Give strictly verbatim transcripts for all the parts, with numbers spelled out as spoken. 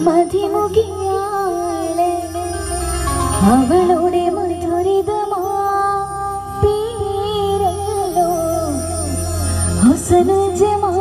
മതിമുകിയാളെ അവളുടെ മധുരിതമാ പേരല്ലോ ഹുസ്നുൽ ജമാൽ.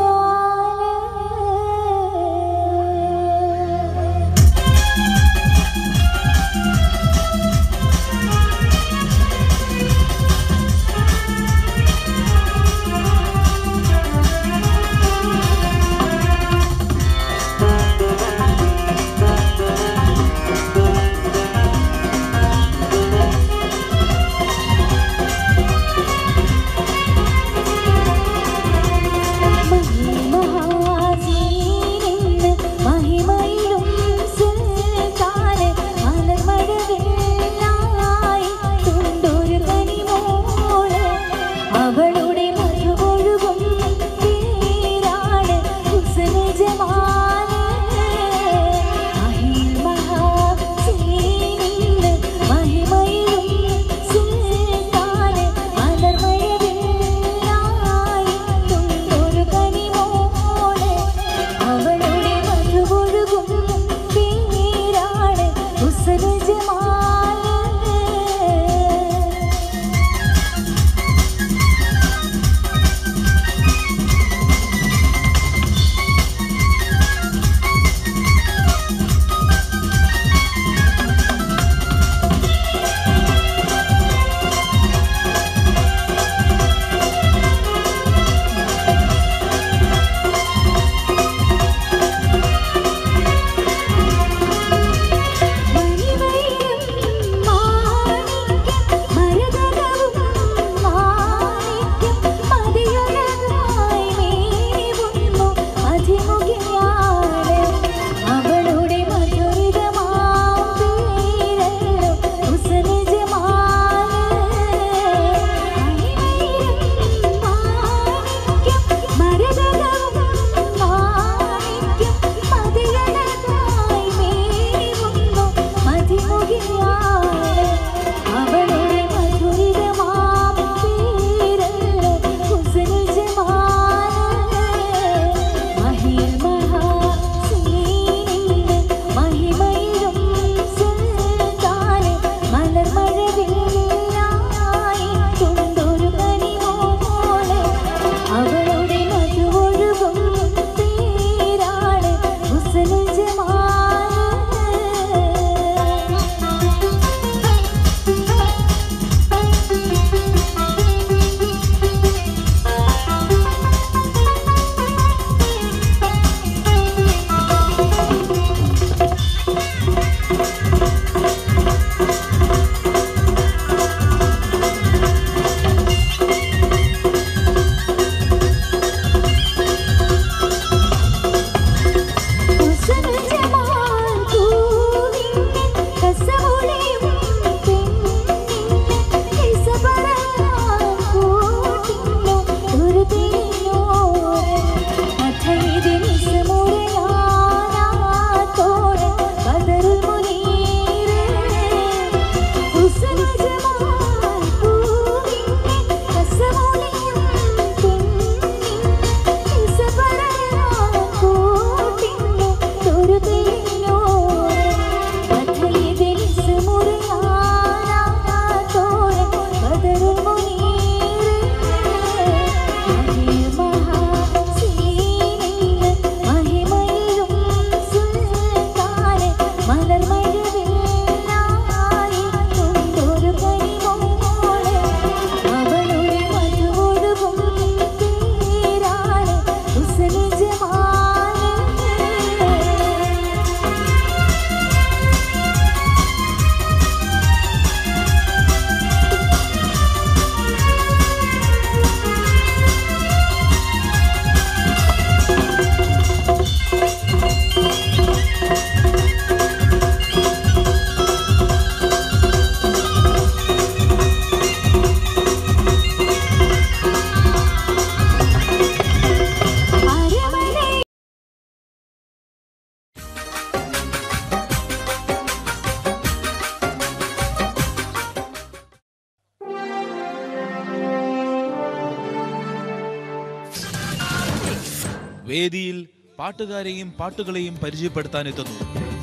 വേദിയിൽ പാട്ടുകാരെയും പാട്ടുകളെയും പരിചയപ്പെടുത്താനെത്തുന്നു.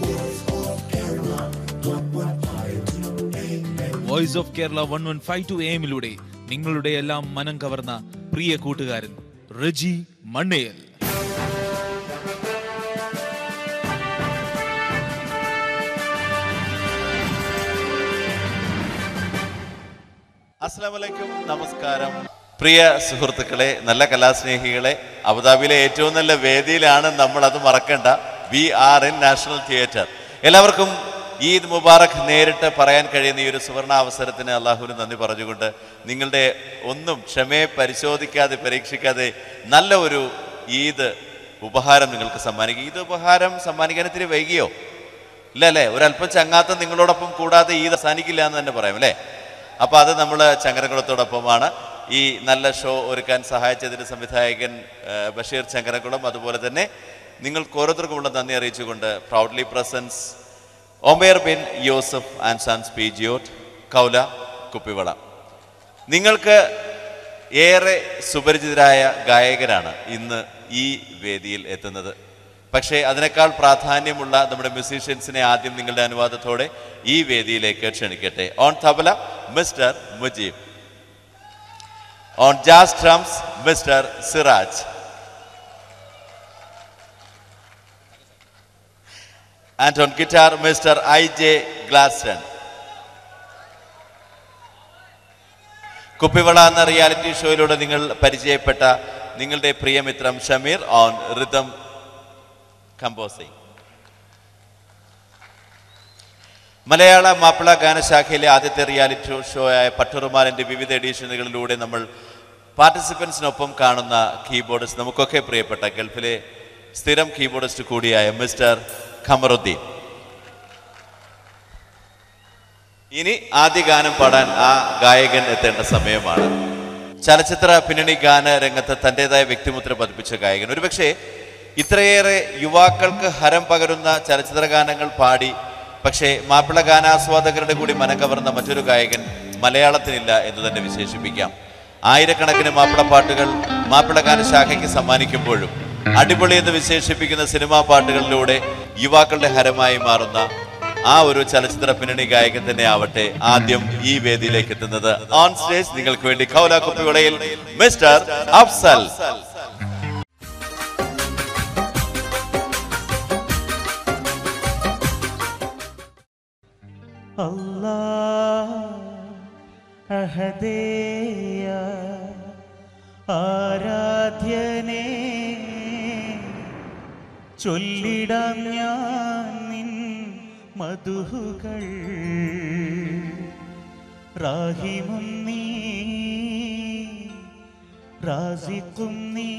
Voice of Kerala one one five two A എമ്മിലൂടെ നിങ്ങളുടെ എല്ലാം മനം കവർന്ന പ്രിയ കൂട്ടുകാരൻ റജി മണ്ണേൽ. അസ്സലാമു അലൈക്കും, നമസ്കാരം. പ്രിയ സുഹൃത്തുക്കളെ, നല്ല കലാസ്നേഹികളെ, അബുദാബിയിലെ ഏറ്റവും നല്ല വേദിയിലാണ് നമ്മൾ, അത് മറക്കണ്ട. We are in national theatre. എല്ലാവർക്കും ഈദ് മുബാറക് നേരിട്ട് പറയാൻ കഴിയുന്ന ഈ ഒരു സുവർണ അവസരത്തിന് അള്ളാഹുവിന് നന്ദി പറഞ്ഞുകൊണ്ട് നിങ്ങളുടെ ഒന്നും ക്ഷമയെ പരിശോധിക്കാതെ പരീക്ഷിക്കാതെ നല്ല ഒരു ഈദ് ഉപഹാരം നിങ്ങൾക്ക് സമ്മാനിക്കും. ഈദ് ഉപഹാരം സമ്മാനിക്കാൻ ഇത്തിരി വൈകിയോ? ഇല്ല അല്ലേ? ഒരല്പം ചങ്ങാത്തം നിങ്ങളോടൊപ്പം കൂടാതെ ഈദ് അവസാനിക്കില്ല എന്ന് തന്നെ പറയാം അല്ലേ? അപ്പോൾ അത് നമ്മൾ ചങ്ങരകുളത്തോടൊപ്പമാണ്. ഈ നല്ല ഷോ ഒരുക്കാൻ സഹായിച്ചതിൻ്റെ സംവിധായകൻ ബഷീർ ചങ്ങരകുളം. അതുപോലെ തന്നെ നിങ്ങൾക്ക് ഓരോരുത്തർക്കുമുള്ള നന്ദി അറിയിച്ചുകൊണ്ട് proudly presents Omer bin Yousaf and sons Peugeot, കൗല, കുപ്പിവള. നിങ്ങൾക്ക് ഏറെ സുപരിചിതരായ ഗായകരാണ് ഇന്ന് ഈ വേദിയിൽ എത്തുന്നത്. പക്ഷേ അതിനേക്കാൾ പ്രാധാന്യമുള്ള നമ്മുടെ മ്യൂസീഷ്യൻസിനെ ആദ്യം നിങ്ങളുടെ അനുവാദത്തോടെ ഈ വേദിയിലേക്ക് ക്ഷണിക്കട്ടെ. On tabla mister Mujeeb, on jazz drums mister Siraj, and on guitar Mister I J Glaston. Kuppivala എന്ന റിയാലിറ്റി ഷോയിലൂടെ നിങ്ങൾ പരിചയപ്പെട്ട നിങ്ങളുടെ പ്രിയമിത്രം ഷമീർ ഓൺ റിതം കമ്പോസിംഗ്. മലയാള മാപ്പിള ഗാനശാഖയിലെ ആദ്യത്തെ റിയാലിറ്റി ഷോ ആയ പട്ടുറുമാലിൻ്റെ വിവിധ എഡിഷനുകളിലൂടെ നമ്മൾ പാർട്ടിസിപ്പൻസിനൊപ്പം കാണുന്ന കീബോർഡിസ്റ്റ്, നമുക്കൊക്കെ പ്രിയപ്പെട്ട ഗൾഫിലെ സ്ഥിരം കീബോർഡിസ്റ്റ് കൂടിയായ മിസ്റ്റർ ഖമറുദ്ദീൻ. ഇനി ആദ്യ ഗാനം പാടാൻ ആ ഗായകൻ എത്തേണ്ട സമയമാണ്. ചലച്ചിത്ര പിന്നണി ഗാന രംഗത്ത് തൻ്റെതായ വ്യക്തിമുദ്ര പതിപ്പിച്ച ഗായകൻ. ഒരുപക്ഷെ ഇത്രയേറെ യുവാക്കൾക്ക് ഹരം പകരുന്ന ചലച്ചിത്ര ഗാനങ്ങൾ പാടി പക്ഷേ മാപ്പിള ഗാനാസ്വാദകരുടെ കൂടി മനം കവർന്ന മറ്റൊരു ഗായകൻ മലയാളത്തിനില്ല എന്ന് തന്നെ വിശേഷിപ്പിക്കാം. ആയിരക്കണക്കിന് മാപ്പിള പാട്ടുകൾ മാപ്പിള ഗാനശാഖയ്ക്ക് സമ്മാനിക്കുമ്പോഴും അടിപൊളി എന്ന് വിശേഷിപ്പിക്കുന്ന സിനിമാ പാട്ടുകളിലൂടെ യുവാക്കളുടെ ഹരമായി മാറുന്ന ആ ഒരു ചലച്ചിത്ര പിന്നണി ഗായകൻ തന്നെ ആവട്ടെ ആദ്യം ഈ വേദിയിലേക്ക് എത്തുന്നത്. ഓൺ സ്റ്റേജ് നിങ്ങൾക്ക് വേണ്ടി കൗല കുപ്പിവളയിൽ മിസ്റ്റർ അഫ്സൽ. അല്ലാഹ് അഹദേയ ആരാധ്യനേ, ചൊല്ലിടാം ഞാൻ നിൻ മധുഹുകൾ. റാഹിമും നീ റാസിഖും നീ,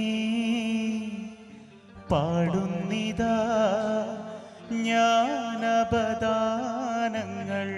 പാടുന്നിതാ ജ്ഞാനപദാനങ്ങൾ.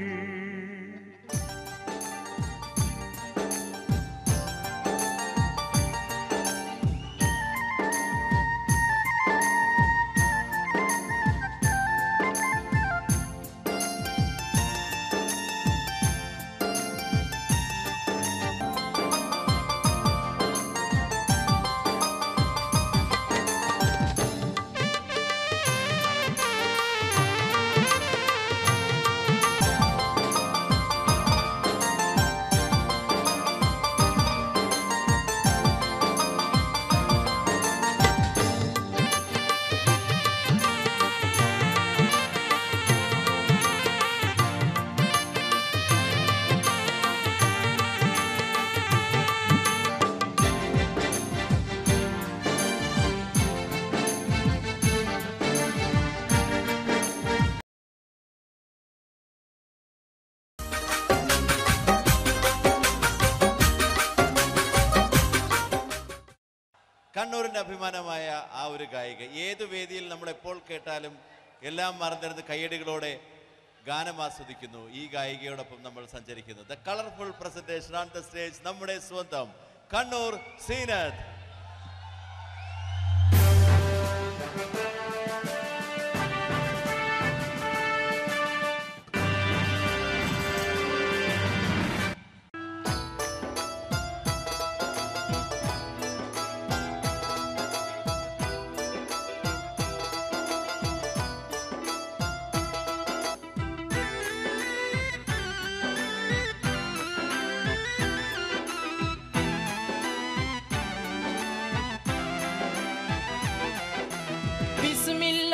കണ്ണൂരിൻ്റെ അഭിമാനമായ ആ ഒരു ഗായിക ഏതു വേദിയിൽ നമ്മൾ എപ്പോൾ കേട്ടാലും എല്ലാം മറന്നിരുന്ന് കയ്യടികളോടെ ഗാനം ആസ്വദിക്കുന്നു. ഈ ഗായികയോടൊപ്പം നമ്മൾ സഞ്ചരിക്കുന്നു. The colourful presentation on the stage, നമ്മുടെ സ്വന്തം കണ്ണൂർ സീനത്ത്.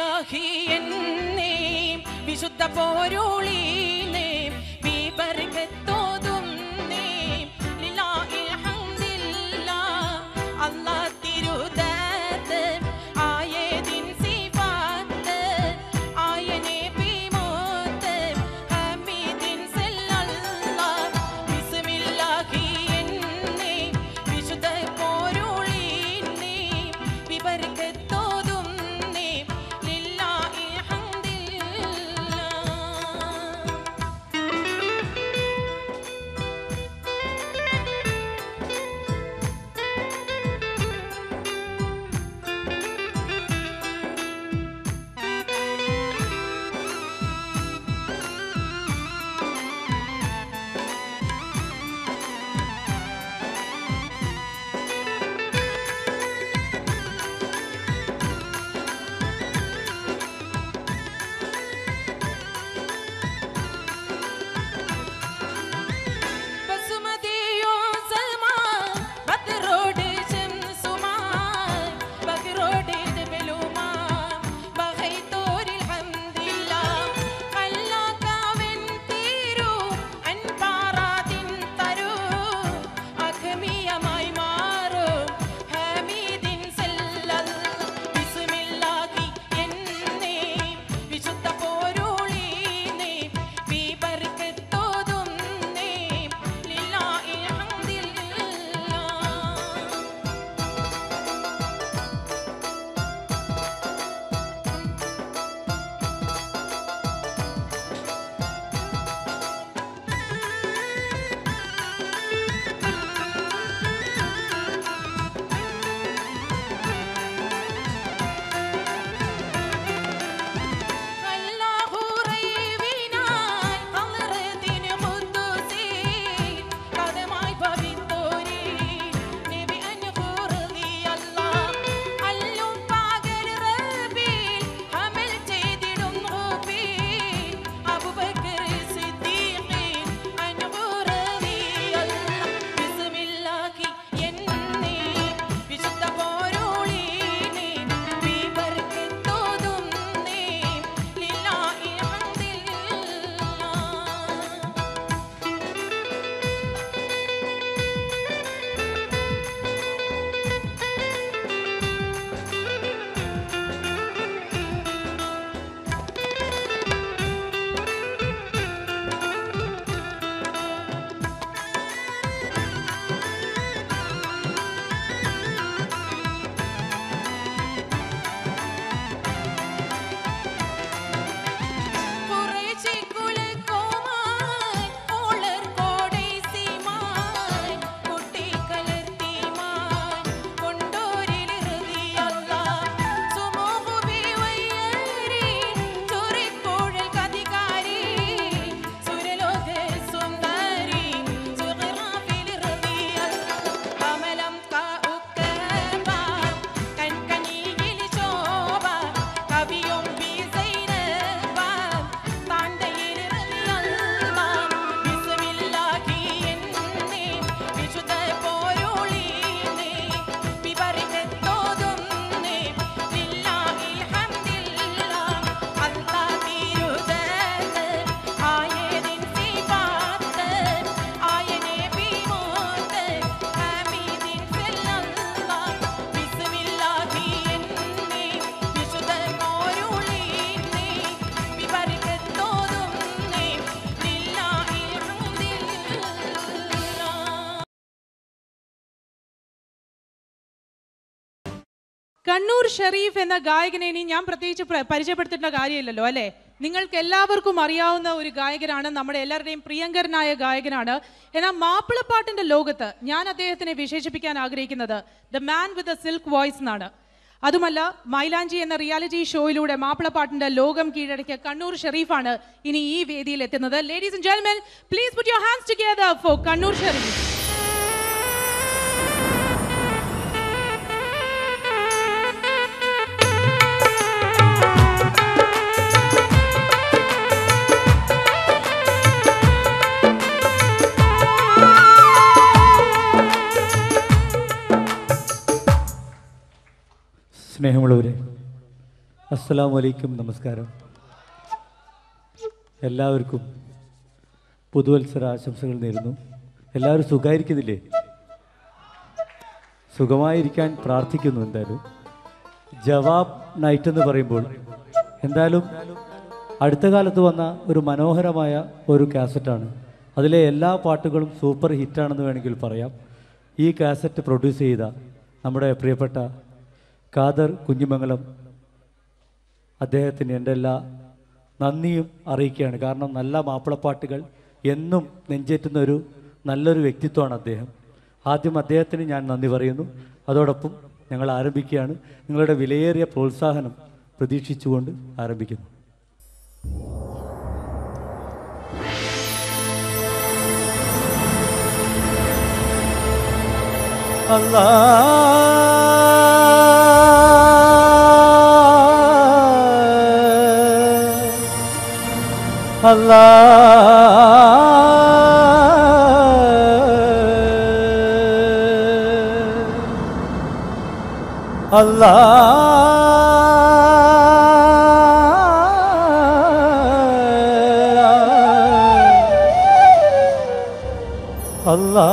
ബിസ്മില്ലാഹി എന്നേ വിശുദ്ധ പോരുളീനേ ബിബർകത്തോതും നേ ലില്ലാഹിൽ ഹംദില്ലാഹ് അല്ലാഹ് തിരുദാത്ത് ആയതിൻ സിഫാത്ത് ആയനെ ബിമോത്ത് ഹമീദിൻ സല്ലല്ലാഹ് ബിസ്മില്ലാഹി എന്നേ വിശുദ്ധ പോരുളീനേ ബിബർകത്തോതും നേ ലില്ലാഹിൽ ഹംദില്ലാഹ്. بسمتي زمان بدرود شمس مان بغرود دبلو مان بغيتور الحمد لله خلاك من تيرو عن بارات ترو أكمي ماي مارو حميد سلل بسم الله يني بشد بوروليني ببركتودم لله الحمد لله. الله ريبنا قمرتين مدوسين قدماي بابيتوري نبي أن خورلي الله اللهم باقر ربيل حمل تيديدون غبيل أبو بكر الصديقين أن خورلي الله بسم الله يني بشد بوروليني ببركتودم لله الحمد لله. കുറേശ്ശെ കുലക്കോമാൻ ഓളർ കോടൈസിമാൻ കുട്ടിക്കലർത്തിമാൻ കൊണ്ടോരിൽ ഹൃദിയല്ലാഹ് സുമൂഹു ബിവയ്യരി ചുരിക്കുഴൽ കതികാരി സുരലോക സുന്ദരി സുഖറാഫിൽ ഹൃദിയല്ലാഹ് കമലം കാഉക്കബ കൻകനിയിൽ ശോഭ കവിയും ബിസൈനബ താണ്ടയിൽ ഹൃദിയല്ലാഹ് ബിസ്മില്ലാഹി എന്നേ വിശുദ്ധ പോരുളീനേ ബിബർകത്തോതും ലില്ലാഹിൽ ഹംദില്ലാഹ് അല്ലാഹ് തിരുദാത്ത് ആയതിൻ സിഫാത്ത് ആയനെ ബിമോത്ത് ഹമീദിൻ സല്ലല്ലാഹ് ബിസ്മില്ലാഹി എന്നേ വിശുദ്ധ പോരുളീനേ ബിബർകത്തോതും ലില്ലാഹിൽ ഹംദില്ലാഹ്. കണ്ണൂർ ഷെരീഫ് എന്ന ഗായകനെ ഇനി ഞാൻ പ്രത്യേകിച്ച് പ്ര- പരിചയപ്പെടുത്തേണ്ട കാര്യമില്ലല്ലോ അല്ലേ? നിങ്ങൾക്ക് എല്ലാവർക്കും അറിയാവുന്ന ഒരു ഗായകനാണ്, നമ്മുടെ എല്ലാവരുടെയും പ്രിയങ്കരനായ ഗായകനാണ്. എന്നാൽ മാപ്പിളപ്പാട്ടിന്റെ ലോകത്ത് ഞാൻ അദ്ദേഹത്തിനെ വിശേഷിപ്പിക്കാൻ ആഗ്രഹിക്കുന്നത് the man with the silk voice എന്നാണ്. അതുമല്ല, മൈലാഞ്ചി എന്ന റിയാലിറ്റി ഷോയിലൂടെ മാപ്പിളപ്പാട്ടിന്റെ ലോകം കീഴടക്കിയ കണ്ണൂർ ഷെരീഫാണ് ഇനി ഈ വേദിയിൽ എത്തുന്നത്. Ladies and gentlemen, please put your hands together for Kannur Shareef. സ്നേഹമുള്ളവരെ, അസ്സലാമു അലൈക്കും, നമസ്കാരം. എല്ലാവർക്കും പുതുവത്സര ആശംസകൾ നേരുന്നു. എല്ലാവരും സുഖമായിരിക്കുന്നില്ലേ? സുഖമായിരിക്കാൻ പ്രാർത്ഥിക്കുന്നു. എന്തായാലും ജവാബ് നൈറ്റ് എന്ന് പറയുമ്പോൾ എന്തായാലും അടുത്ത കാലത്ത് വന്ന ഒരു മനോഹരമായ ഒരു കാസറ്റാണ്. അതിലെ എല്ലാ പാട്ടുകളും സൂപ്പർ ഹിറ്റാണെന്ന് വേണമെങ്കിൽ പറയാം. ഈ കാസറ്റ് പ്രൊഡ്യൂസ് ചെയ്ത നമ്മുടെ പ്രിയപ്പെട്ട ഖാദർ കുഞ്ഞിമംഗലം അദ്ദേഹത്തിന് എൻ്റെ എല്ലാ നന്ദിയും അറിയിക്കുകയാണ്. കാരണം നല്ല മാപ്പിളപ്പാട്ടുകൾ എന്നും നെഞ്ചേറ്റുന്ന ഒരു നല്ലൊരു വ്യക്തിത്വമാണ് അദ്ദേഹം. ആദ്യം അദ്ദേഹത്തിന് ഞാൻ നന്ദി പറയുന്നു. അതോടൊപ്പം ഞങ്ങൾ ആരംഭിക്കുകയാണ്. നിങ്ങളുടെ വിലയേറിയ പ്രോത്സാഹനം പ്രതീക്ഷിച്ചുകൊണ്ട് ആരംഭിക്കുന്നു. അല്ലാ അല്ലാ അല്ലാ അല്ലാ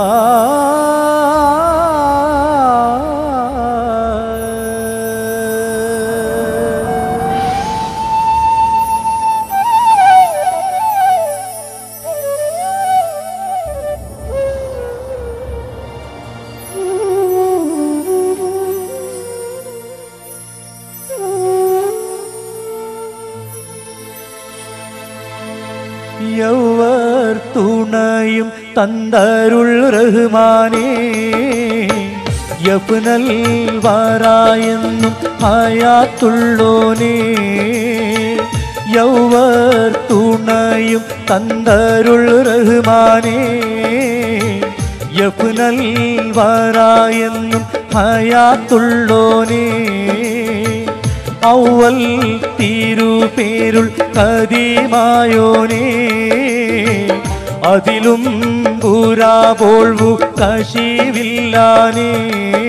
യൗവർ തുണയും തന്തരുൾ റഹ്മാനേ, യഫ്നൽ വറായെന്നും ഹയാത്തുള്ളോനേ. യൗവർ തുണയും തന്തരുൾ റഹ്മാനേ, യഫ്നൽ വറായെന്നും ഹയാത്തുള്ളോനേ. ഔവൽ തിരുപേരുൾ കദീമായോനേ, അതിലും പുരാപോൾവു കശിവില്ലാനേ.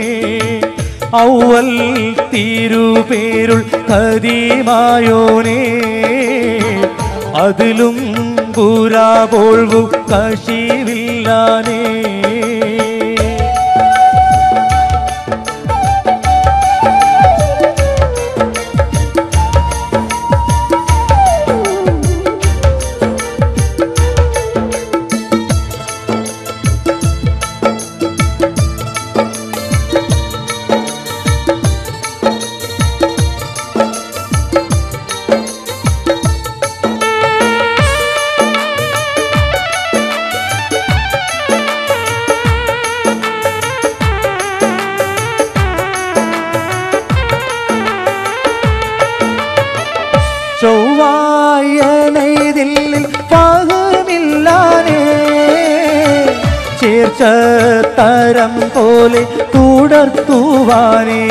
ഔവൽ തിരുപേരുൾ കദീമായോനേ, അതിലും പുരാപോൾവു കശിവില്ലാനേ. ചൊവ്വായനൈതിൽ പാകമില്ലാനേ, ചേർച്ച തരം പോലെ തുടർത്തുവാനേ.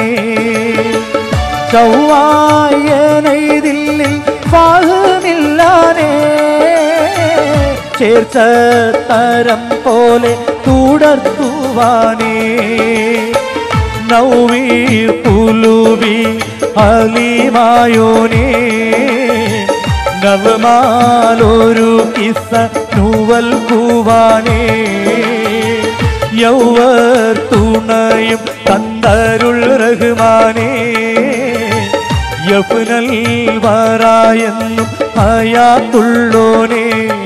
ചൊവ്വായനൈതിൽ പാകമില്ലാനേ, ചേർച്ച തരം പോലെ തുടർത്തുവാനേ. നൗവീർ പുലുവി അലിമായോനേ, നവമാലൊരു കിസ്സ നൂവൽ കൂവാനേ. യൗവർ തുണയും തന്തരുൾ റഹ്മാനേ, യഫ്നൽ വറായെന്നും ഹയാത്തുള്ളോനേ.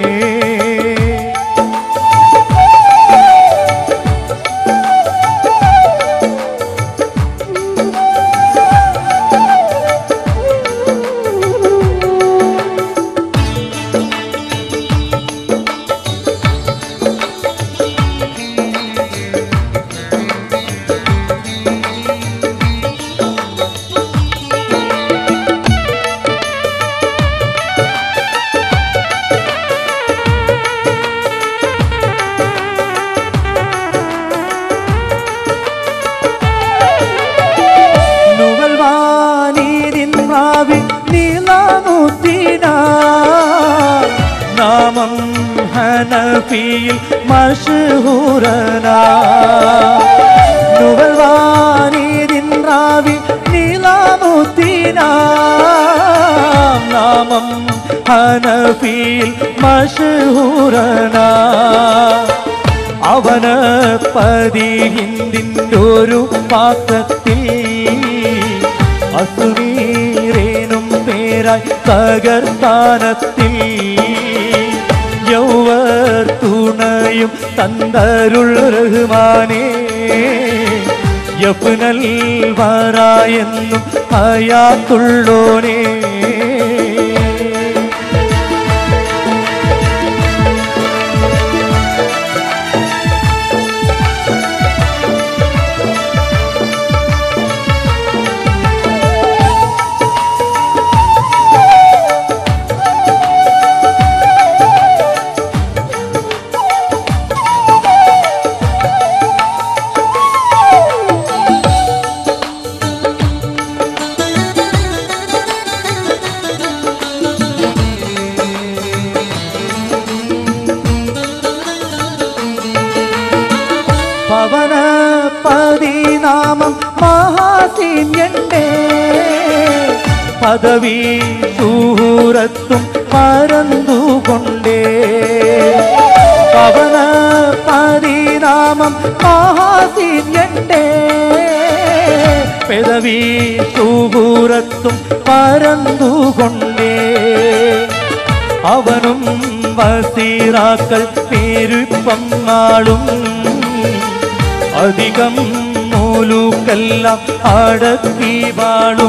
നാമം ഹനഫിയിൽ മഷ്ഹൂറനാ, നുവൽവാനീതിൻ റാവി നീലാമുത്തിനാ. നാമം ഹനഫിയിൽ മഷ്ഹൂറനാ അവന് പതി ഹിന്ദിൻ്റെ ഒരു പാത്രത്തിൽ അസുനീറേനും പേരായി തകർത്താനത്തിൽ യൗവർ തുണയും തന്തരുൾ റഹ്മാനേ യഫ്നൽ വറായെന്നും ഹയാത്തുള്ളോനേ പവന പതിനാമം മഹാസീന്യന്റെ പദവി സൂറത്തും പരന്നുകൊണ്ടേ പവന പതിനാമം മഹാസീന്യന്റെ പദവി സൂറത്തും പരന്നുകൊണ്ടേ അവനും വസീറാക്കൾ പേരുപ്പങ്ങാളും അധികം മൂലൂക്കെല്ലാം അടക്കി വാളും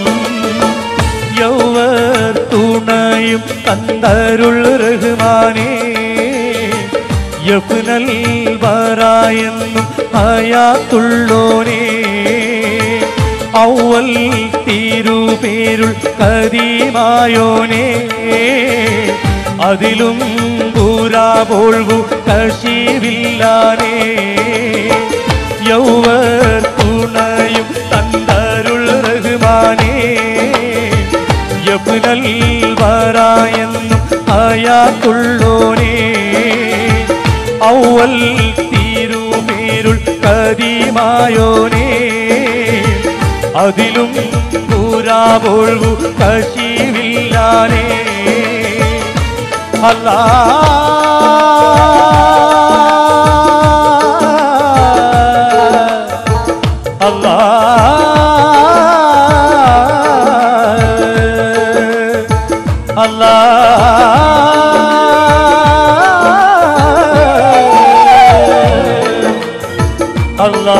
യൗവർ തുണയും തന്തരുൾ റഹ്മാനേ യഫ്നൽ വറായെന്നും ഹയാത്തുള്ളോനേ ഔവൽ തിരുപേരുൾ കദീമായോനേ അതിലും പൂരാപോൾവു കശിവില്ലാനേ യൗവർ തുണയും തന്തരുൾ റഹ്മാനേ യഫ്നൽ വറായെന്നും ഹയാത്തുള്ളോനേ ഔവൽ തിരുപേരുൾ കദീമായോനേ അതിലും പൂരാപോൾവു കശിവില്ലാനേ അല്ലാ അല്ലാ അല്ലാ അല്ലാ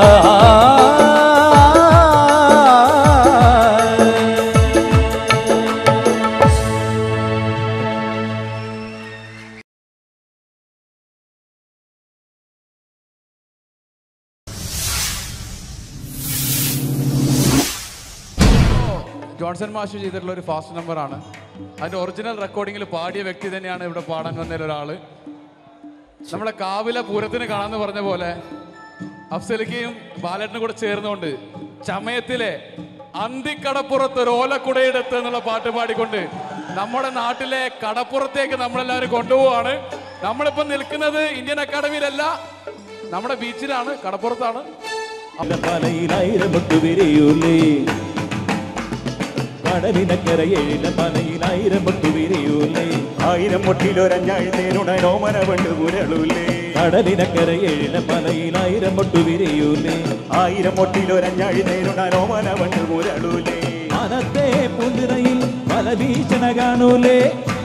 ജോൺസൺ മാഷ് ചെയ്തിട്ടുള്ള ഒരു ഫാസ്റ്റ് നമ്പറാണ്. അതിൻ്റെ ഒറിജിനൽ റെക്കോർഡിങ്ങിൽ പാടിയ വ്യക്തി തന്നെയാണ് ഇവിടെ പാടാൻ വന്നതിൽ ഒരാൾ. നമ്മളെ കാവിലെ പൂരത്തിന് കാണാമെന്ന് പറഞ്ഞ പോലെ അഫ്സലിക്കയും ബാലേട്ടനും കൂടെ ചേർന്നുകൊണ്ട് ചമയത്തിലെ അന്തിക്കടപ്പുറത്ത് ഒരു ഓലക്കുടയെടുത്ത് എന്നുള്ള പാട്ട് പാടിക്കൊണ്ട് നമ്മുടെ നാട്ടിലെ കടപ്പുറത്തേക്ക് നമ്മളെല്ലാവരും കൊണ്ടുപോവാണ്. നമ്മളിപ്പോൾ നിൽക്കുന്നത് ഇന്ത്യൻ അക്കാഡമിയിലല്ല, നമ്മുടെ ബീച്ചിലാണ്, കടപ്പുറത്താണ്. കടലിനക്കരയില പനയിലായിരം പൊട്ടു വിരിയൂലേ ആയിരം പൊട്ടിലൊരഞ്ഞാഴ്ത്തേനുടനോമന പണ്ട് പുരളൂലേ കടലിനക്കരയില പനയിലായിരം പൊട്ടു വിരിയൂലേ ആയിരം പൊട്ടിലൊരഞ്ഞാഴ്ത്തേനുടനോമന പണ്ട് പുരളൂലേ മനത്തെ പൂന്തിറയിൽ പല ഭീഷണ കാണൂലേ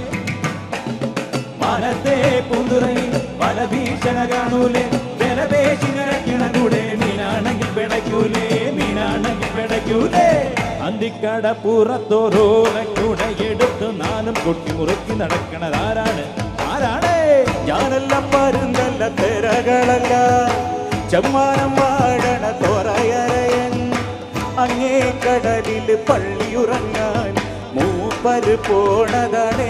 മനത്തെ പൂന്തിറയിൽ പല ഭീഷണ കാണൂലേ വിലപേശിനിറക്കണ കൂടെ മീനാണെങ്കിൽ പിടയ്ക്കൂലേ മീനാണെങ്കിൽ പിടയ്ക്കൂലേ അന്തിക്കട പുറത്തോരോലക്കുടയെടുത്ത് നാലും കൊട്ടി മുറുക്കി നടക്കണതാരാണ് ആരാണ് ഞാനെല്ലാം പരുന്തല്ല തിരകളല്ല ചെമ്മാനം വാഴണ തോറയറയൻ അങ്ങേ കടലിൽ പള്ളിയുറങ്ങാൻ മൂപ്പര് പോണതാണേ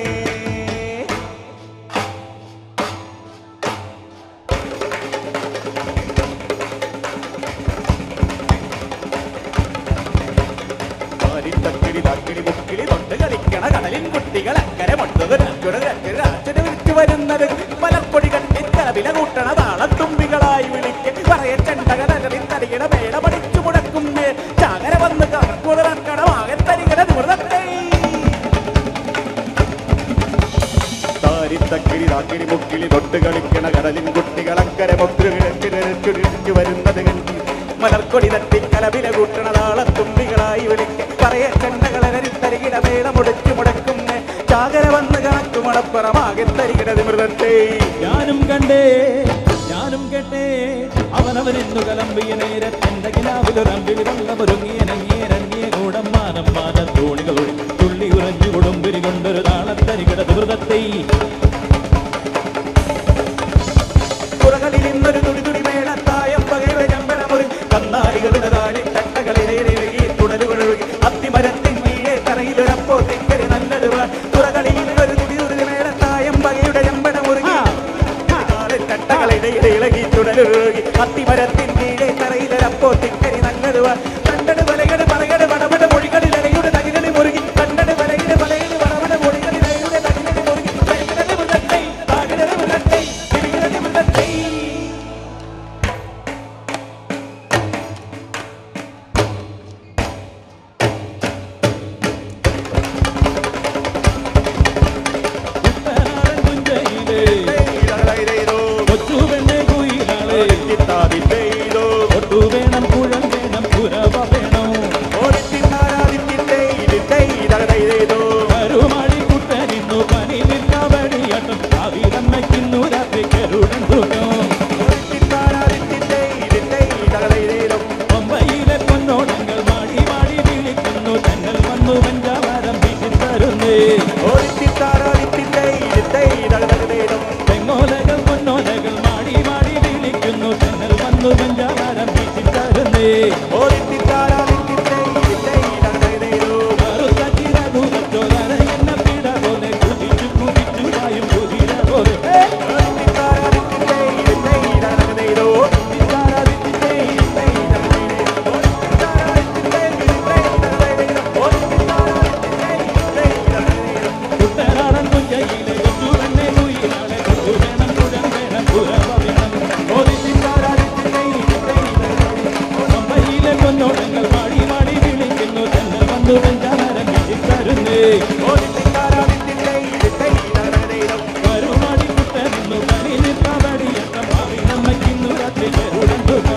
കടലിൻ കുട്ടികൾ അക്കരെ വരുന്നത് പലപ്പൊടി കണ്ടിത്തലവില കൂട്ടണ താളത്തുമ്പികളായി വിളിക്ക് പറയ ചെണ്ടകടലിൽ തരികിട മേട പഠിച്ചു മുടക്കുന്നേ ചാകര വന്ന് കടക്കുടക്കടമാകെ തരികിട ദൂരത്തെ തത്തക്കിളി താക്കിളി മുക്കിളി തൊട്ട് കളിക്കണ കടലിൻ കുട്ടികളക്കരെ മൊത്തുകിഴച്ചു വരുന്നത് കണ്ടി മലർക്കൊടി തട്ടി കലവില കൂട്ടണ താളത്തുമ്പികളായി വിളിക്കെ പറയ ചെണ്ടകളരിത്തരികിട മേളമുടച്ചു മുടക്കുന്നേ ചാകര വന്ന് കണക്കു മണപ്പുറമാകെ തരികിട മൃതത്തെ ഞാനും കണ്ടേ ഞാനും കേട്ടേ അവനവനെന്നു കലമ്പിയ നേരത്തെന്റെ കിനാവിലൊരമ്പിൽ വെള്ളമൊരുങ്ങിയനങ്ങിയരങ്ങിയ കൂടമ്മാനം മാന തോണികളൊഴി തുള്ളി ഉറഞ്ഞു കൊടുമ്പിരി കൊണ്ടൊരു താളത്തരികിട മൃതത്തെ പുറകളിൽ ഇന്നൊരു തുടി തുടി മേളത്തായം പകയുടെ ചമ്പരമുറി കന്നാലികളുടെ താഴെ തട്ടകളിലേറി തുടരുകൊഴുകി അത്തിമരത്തിൻ മീഴെ തറയിലൊരപ്പോ തിക്കരി നല്ലൊരു പുറകളിൽ ഇന്നൊരു തുടി തുടി മേളത്തായം പകയുടെ ചമ്പരമുറി തട്ടകളിടയിലെ ഇളകി തുടരുകി അത്തിമരത്തിൻ മീഴെ തറയിലൊരപ്പോ തിക്കരി നല്ലൊരു കണ്ടട് വലകട് പലകട് വടവട മൊഴികളിൽ ഇലയുടെ തകിലി മുറുകി കണ്ടട് വലയുടെ പലകട് വടവട മൊഴികളിൽ ഇലയുടെ തകിലി മുറുകി വേണം കുഴൽ വേണം കുരവ വേണം കരുമാടി കുട്ടനിന്നു പനി നിൽക്കവടിയട്ടും അവിരമ്മയ്ക്കുന്നു രാത്രി കരുടൻ തൂക്കം പമ്പയിലെ പൊന്നോടങ്ങൾ മാടി മാടി വിളിക്കുന്നു തങ്ങൾ വന്നു പഞ്ചാവാരം വീട്ടിത്തരുന്നേ തെങ്ങോലകൾ പൊന്നോലകൾ മാടി മാടി വിളിക്കുന്നു തങ്ങൾ വന്നു പഞ്ചാവാരം വീട്ടിത്തരുന്നേ എന്ന പീഡ പോലെ കുതിച്ചു കുതിച്ചു വായും കുതിര പോലെ കുട്ടനാടൻ കുഞ്ചയിലെ കൊച്ചു പെണ്ണെ കുയിലാളെ കൊച്ചു വേണം കുഴൽ വേണം കുരവ വേണം പമ്പയിലെ പൊന്നോടങ്ങൾ മാടി മാടി വിളിക്കുന്നു തന്നെ വന്നു പഞ്ചാരം വീട്ടിത്തരുന്നേ കരുമാടി കുട്ടനിന്നു പനി നിൽക്കവടിയട്ടം അവിരമ്മയ്ക്കുന്നു രാത്രി കരുടൻ തൂക്കം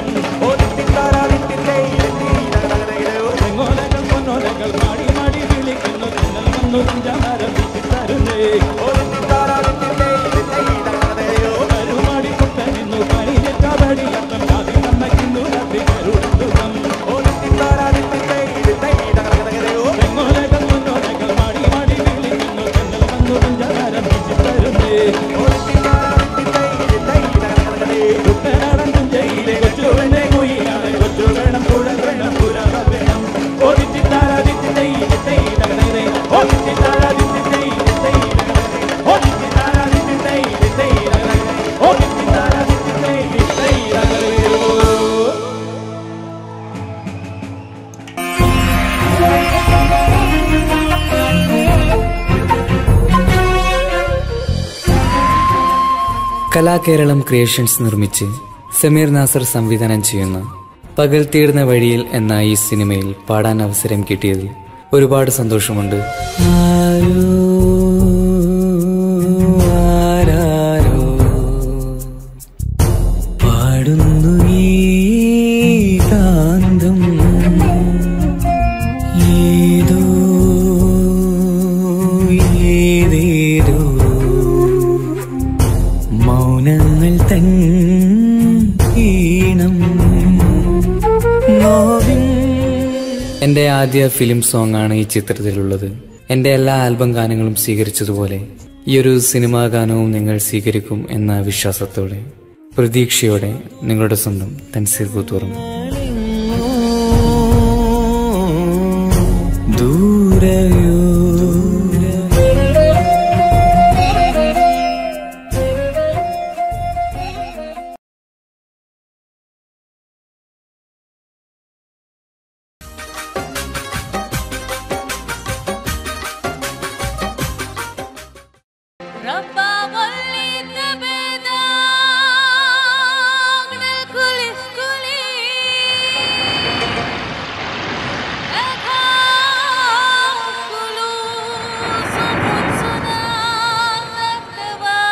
തെങ്ങോലകൾ പൊന്നോലകൾ മാടി മാടി വിളിക്കുന്നു തങ്ങൾ വന്നു പഞ്ചാരം വീട്ടിത്തരുന്നേ കരുമാടി കുട്ടനിന്നു പനി നിൽക്കവടിയട്ടം അവിരമ്മയ്ക്കുന്നു രാത്രി കരുടൻ തൂക്കം തെങ്ങോലകൾ പൊന്നോലകൾ മാടി മാടി വിളിക്കുന്നു തങ്ങൾ വന്നു പഞ്ചാരം വീട്ടിത്തരുന്നേ കുട്ടനാടൻ കുഞ്ചയിലെ കൊച്ചു പെണ്ണെ കുയിലാളെ കൊച്ചു വേണം കുഴൽ വേണം കുരവ വേണം ഓടിച്ചിത്താരാദിത്തൈ തൈ തകതൈ ഓടിച്ചിത്താരാദിത്തൈ തൈ ഓടിച്ചിത്താരാദിത്തൈ തൈ തകതൈ ഓടിച്ചിത്താരാദിത്തൈ തൈ തകതൈ കലാകേരളം ക്രിയേഷൻസ് നിർമ്മിച്ച് സമീർ നാസർ സംവിധാനം ചെയ്യുന്ന പകൽ തീർന്ന വഴിയിൽ എന്ന ഈ സിനിമയിൽ പാടാൻ അവസരം കിട്ടിയതിൽ ഒരുപാട് സന്തോഷമുണ്ട്. ആരാരോ പാടുന്നു ഈ കാന്തം ഏതോ ഏതേതോ മൗനങ്ങൾ തൻ ഈണം. എൻ്റെ ആദ്യ ഫിലിം സോങ് ആണ് ഈ ചിത്രത്തിലുള്ളത്. എൻ്റെ എല്ലാ ആൽബം ഗാനങ്ങളും സ്വീകരിച്ചതുപോലെ ഈ ഒരു സിനിമാ ഗാനവും നിങ്ങൾ സ്വീകരിക്കും എന്ന വിശ്വാസത്തോടെ പ്രതീക്ഷയോടെ നിങ്ങളുടെ സ്വന്തം Thanseer കൂത്തുറന്നു. ദൂരയോ Kulu sumut sunang nagtawa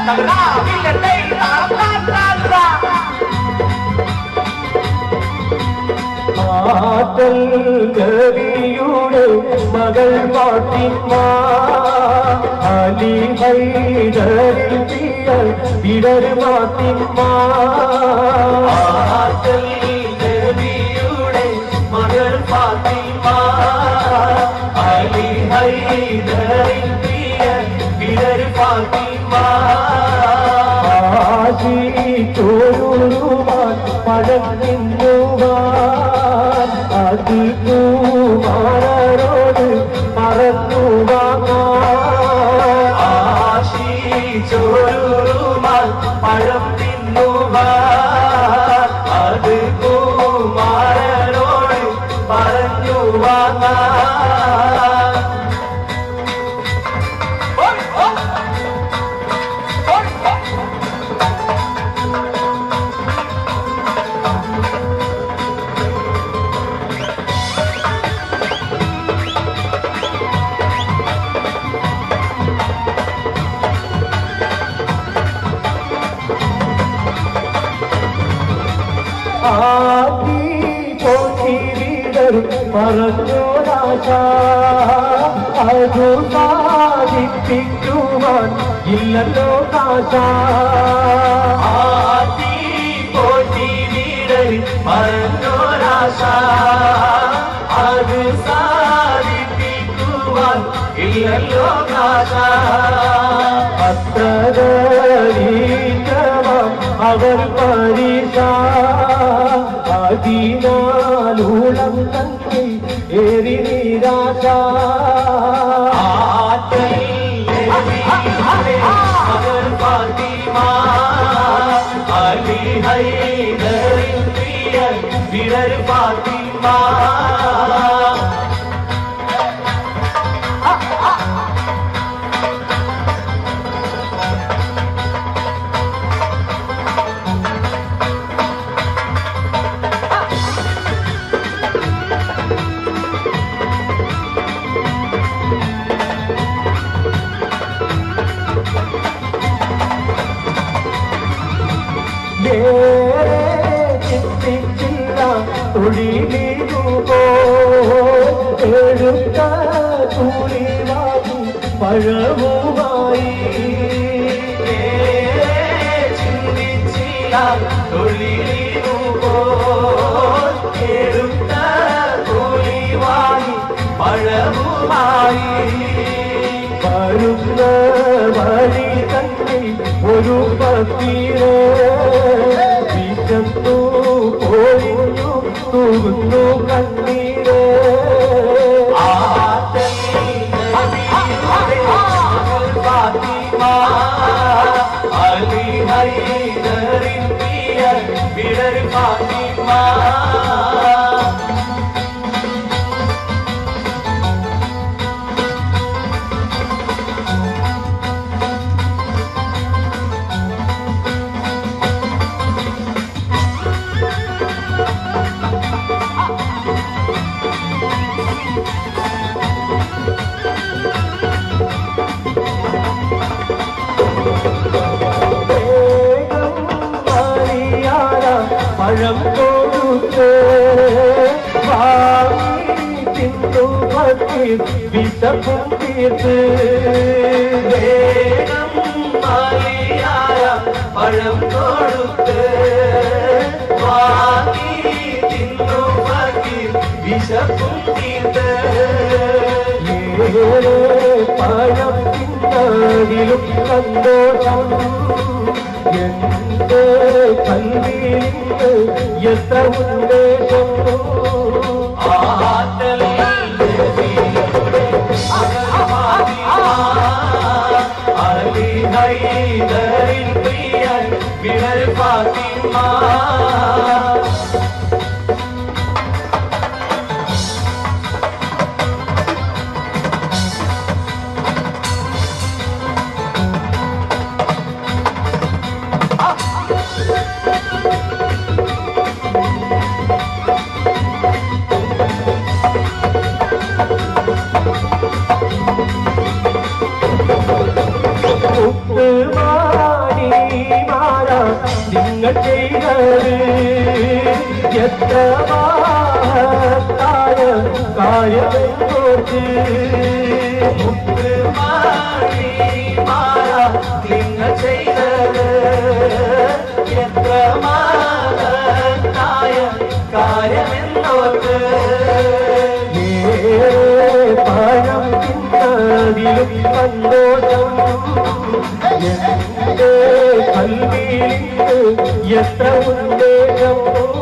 ആറ്റൽ കവിയുടെ മകൾ ഫാത്തിമ അലി ഹൈദരിൽ പിയൽ വിടർ ഫാത്തിമ ആറ്റൽ കവിയുടെ മകൾ ഫാത്തിമ അലി ഹൈദരിൽ പിയൽ വിടർ ഫാത്തിമ ആശി ചോരുമാൻ പഴത്തിന്നുവാൻ അതികുമാരോട് മറന്നു വാങ്ങാൻ ആശി ചോരുമാൻ പഴം തിന്നുവാൻ അതികുമാരോട് പറഞ്ഞു വാങ്ങാൻ ആക്കി പോറ്റി വീടരും പറഞ്ഞു രാജ അതു സാധിപ്പിക്കുവാൻ ഇല്ലല്ലോ കാശ ആക്കി പോറ്റി വീടരും പറഞ്ഞു രാജ അത് സാധിപ്പിക്കുവാൻ ഇല്ലല്ലോ കാശ അത്ര അവർ പരീക്ഷ അതിനാലൂളം തന്നെ ഏറി നിരാശ അവർ ഫാത്തിമ അലി ഹൈദരിൽ പ്രിയൻ വിടർ ഫാത്തിമ ചിന്തിച്ചില്ല തൊഴിലിരുപോ എഴുത്ത തുളിവാക്കി പഴവുമായി ചിന്തിച്ചില്ല തൊഴിലിരുപോ എഴുത്ത തുളിവാക്കി പഴവുമായി വരുന്ന വഴി തന്നെ ഒരു പത്തിരേ വിശന്നു പോയിരുന്നു തൂകുന്നു കണ്ണീരേ ഫാത്തിമ അലി ഹൈദരിൽ പ്രിയൻ വിടർ ഫാത്തിമ പഴം കൊടുത്ത് തിന്നു പറ്റി വിശപ്പും തീർത്ത് വേഗം മലയാള പഴം കൊടുത്ത് വാങ്ങി തിന്നു പറ്റി വിശപ്പും തീർത്ത് ഏറെ പഴം തിന്നതിലും സന്തോഷം എന്റെ കൽവിയിലിന്ന് എത്ര ഉദ്ദേശം ആറ്റൽ അലി ഹൈദരിൽ പ്രിയൻ വിടർ ഫാത്തിമ എത്ര മഹത്തായ കാര്യമെന്നോർത്ത് മുത്തുമാണി മാല നിങ്ങൾ ചെയ്തത് എത്ര മഹത്തായ കാര്യമെന്നോർത്ത് പഴം തിന്നതിലും സന്തോഷം എന്റെ കൽവിയിലിട്ട് എത്ര ഉദ്ദേശം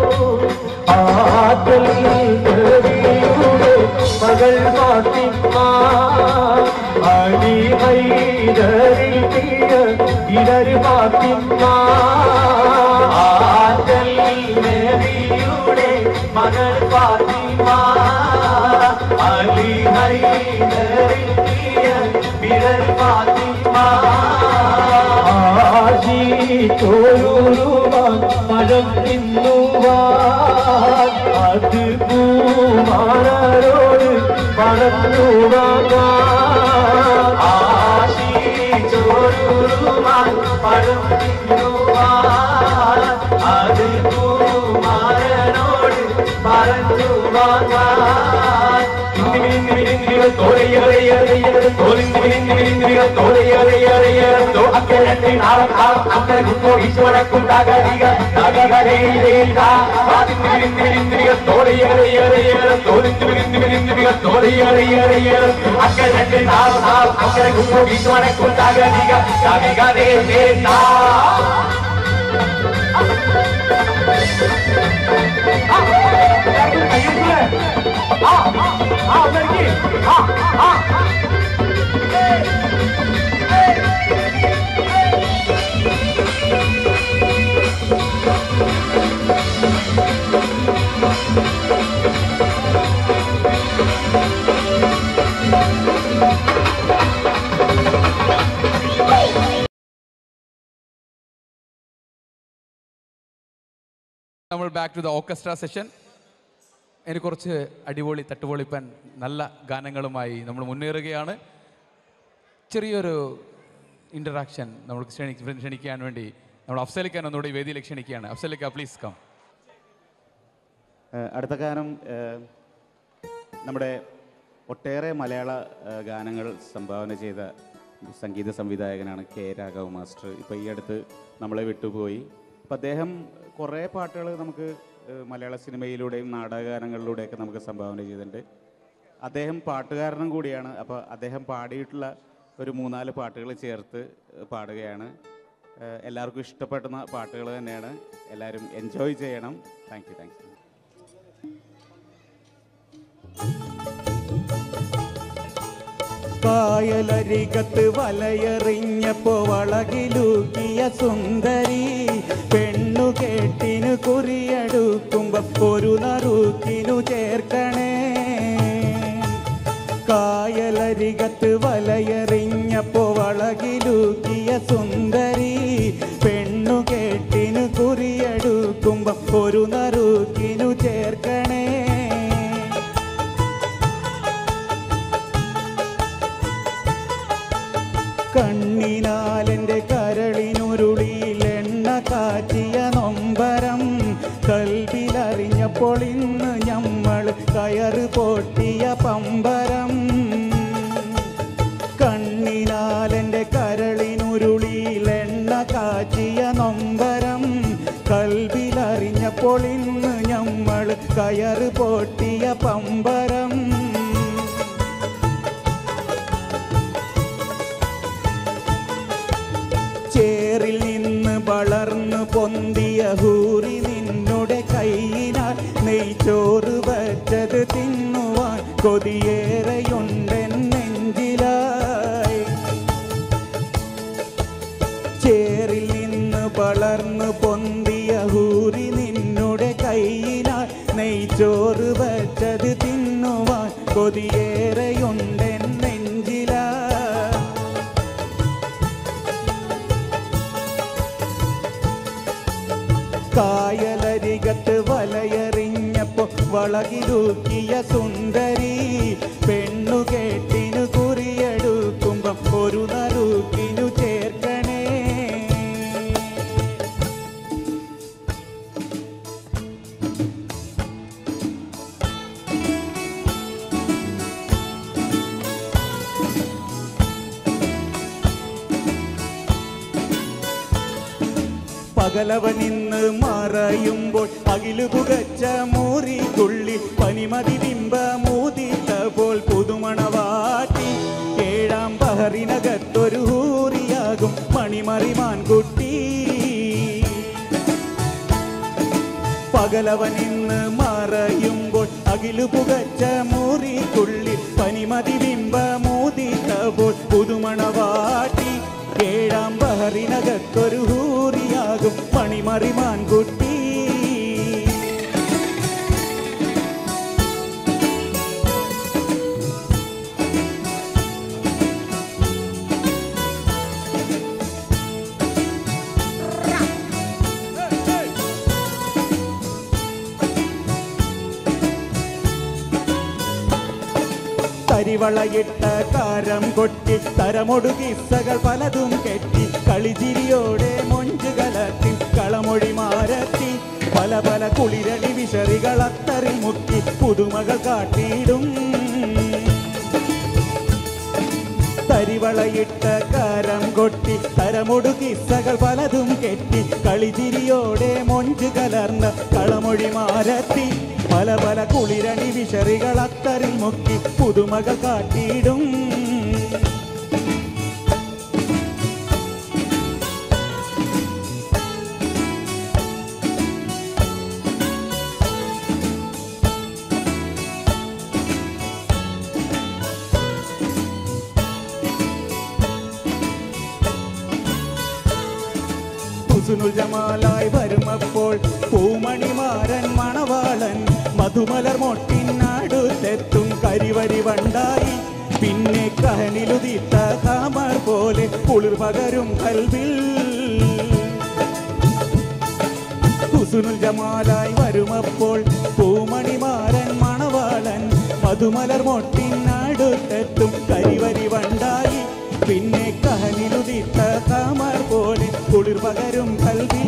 ആറ്റൽ ദേവിയുടെ മകൾ ഫാത്തിമ അലി ഹൈദരിൽ തീയ ഇടര് ഫാത്തിമ ആറ്റൽ ദേവിയുടെ മകൾ ഫാത്തിമ അലി ഹൈദരിൽ തീയ ഇടര് ഫാത്തിമ ആജി തോരുവാൻ മഴം തിന്നുവാൻ അത് പൂമാരോട് പറന്നുവാൻ ആശി ചോരുവാൻ മഴം തിന്നുവാൻ അത് പൂമാരോട് പറന്നുവാൻ നമ്മൾ back to the orchestra session. ഇനി കുറച്ച് അടിപൊളി തട്ടുപൊളിപ്പൻ നല്ല ഗാനങ്ങളുമായി നമ്മൾ മുന്നേറുകയാണ്. ചെറിയൊരു ഇൻ്ററാക്ഷൻ നമ്മൾ ക്ഷണി ക്ഷണിക്കാൻ വേണ്ടി നമ്മൾ അഫ്സലിക്കാൻ ഒന്നുകൂടി വേദിയിലേക്ക് ക്ഷണിക്കുകയാണ്. അഫ്സലിക്ക പ്ലീസ് കം. അടുത്ത ഗാനം നമ്മുടെ ഒട്ടേറെ മലയാള ഗാനങ്ങൾ സംഭാവന ചെയ്ത സംഗീത സംവിധായകനാണ് കെ രാഘവ് മാസ്റ്റർ. ഇപ്പോൾ ഈ അടുത്ത് നമ്മളെ വിട്ടുപോയി. അപ്പം അദ്ദേഹം കുറേ പാട്ടുകൾ നമുക്ക് മലയാള സിനിമയിലൂടെയും നാടകഗാനങ്ങളിലൂടെയൊക്കെ നമുക്ക് സംഭാവന ചെയ്തിട്ടുണ്ട്. അദ്ദേഹം പാട്ടുകാരനും കൂടിയാണ്. അപ്പോൾ അദ്ദേഹം പാടിയിട്ടുള്ള ഒരു മൂന്നാല് പാട്ടുകൾ ചേർത്ത് പാടുകയാണ്. എല്ലാവർക്കും ഇഷ്ടപ്പെടുന്ന പാട്ടുകൾ തന്നെയാണ്. എല്ലാവരും എൻജോയ് ചെയ്യണം. Thank you thank you. കായലരികത്ത് വലയെറിഞ്ഞപ്പോ വളകിലൂക്കിയ സുന്ദരി പെണ്ണു കേട്ടിനു കുറിയെടുക്കുമ്പോ ഒരു നറുക്കിനു ചേർക്കണേ. കായലരികത്ത് വലയെറിഞ്ഞപ്പോ വളകിലൂക്കിയ സുന്ദരി പെണ്ണു കേട്ടിനു കുറിയെടുക്കുമ്പോ ഒരു നറുക്കിനു ചേർക്കണേ. കണ്ണിനാലെൻ്റെ കരളിനുരുളിയിൽ എണ്ണ കാച്ചിയ നൊമ്പരം കൽവിലറിഞ്ഞപ്പോൾ ഇന്ന് ഞമ്മൾ കയറ് പൊട്ടിയ പമ്പരം. കണ്ണിനാലെൻ്റെ കരളിനുരുളിയിൽ എണ്ണ കാച്ചിയ നൊമ്പരം കൽവിലറിഞ്ഞപ്പോൾ ഇന്ന് ഞമ്മൾ കയറ് പൊട്ടിയ പമ്പരം. ചേറിൽ നിന്ന് വളർന്നു പൊന്തിയ ഹൂറി നിന്നുടെ കൈയിനാൽ നെയ്ച്ചോറ് വച്ചത് തിന്നുവാൻ കൊതിയേറെയുണ്ടെൻ നെഞ്ചിലായി. ചേറിൽ നിന്ന് വളർന്നു പൊന്തിയ ഹൂറി നിന്നുടെ കൈയിനാൽ നെയ്ച്ചോറ് വച്ചത് തിന്നുവാൻ കൊതിയേറെയുണ്ടെൻ നെഞ്ചിലായി. കായലരികത്ത് വലയെറിഞ്ഞപ്പോ വളകിലൂക്കിയ സുന്ദരി പെണ്ണു കേട്ടിനു കുറിയെടുക്കുമ്പം ഒരു നറുക്കിനു ചേർക്കണേ. പകലവൻ ഇന്ന് മറയുമ്പോൾ അകിലു പുകച്ച മൂറിക്കുള്ളി പനിമതി ബിംബ മൂതിത്ത പോൽ പുതുമണവാട്ടി ഏഴാം ബഹറിനകത്തൊരു ഹൂറിയാകും മണിമറിമാൻ കുട്ടി. പകലവൻ ഇന്ന് മറയുമ്പോൾ അകിലു പുകച്ച മൂറിക്കുള്ളി പനിമതി ബിംബ മൂതിത്ത പോൽ പുതുമണവാട്ടി ഏഴാം ബഹറിനകത്തൊരു ഹൂറിയാകും മണിമറിമാൻ കുട്ടി. കരിവളയിട്ട കാരം കൊട്ടി തരമൊടു കിസ്സകൾ പലതും കെട്ടി കളിചിരിയോടെ മൊഞ്ചു കലർത്തി കളമൊഴി മാരത്തി പല പല കുളിരടി വിശറികൾ അത്തറിൽ മുക്കി പുതുമകൾ കാട്ടിയിടും. കരിവളയിട്ട കാരം കൊട്ടി തരമൊടു കിസ്സകൾ പലതും കെട്ടി കളിചിരിയോടെ മൊഞ്ചു കലർന്ന കളമൊഴി മാരത്തി പല പല കുളിരണി വിശറികൾ അത്തറിൽ മുക്കി പുതുമകൾ കാട്ടിയിടും. ഹുസ്നുൽ ജമാലായി വരുമപ്പോൾ പൂമണിമാരൻ മണവാളൻ മധുമലർ മൊട്ടിനടുത്തെത്തും കരിവരി വണ്ടായി പിന്നെ കഹനിലുതിത്ത കാമർ പോലെ കുളിർ പകരും കൽവിൽ. ഹുസ്നുൽ ജമാലായി വരുമപ്പോൾ പൂമണിമാരൻ മണവാളൻ മധുമലർ മൊട്ടിനടുത്തെത്തും കരിവരി വണ്ടായി പിന്നെ കഹനിലുതിത്ത കാമർ പോലെ കുളിർ പകരും കൽവിൽ.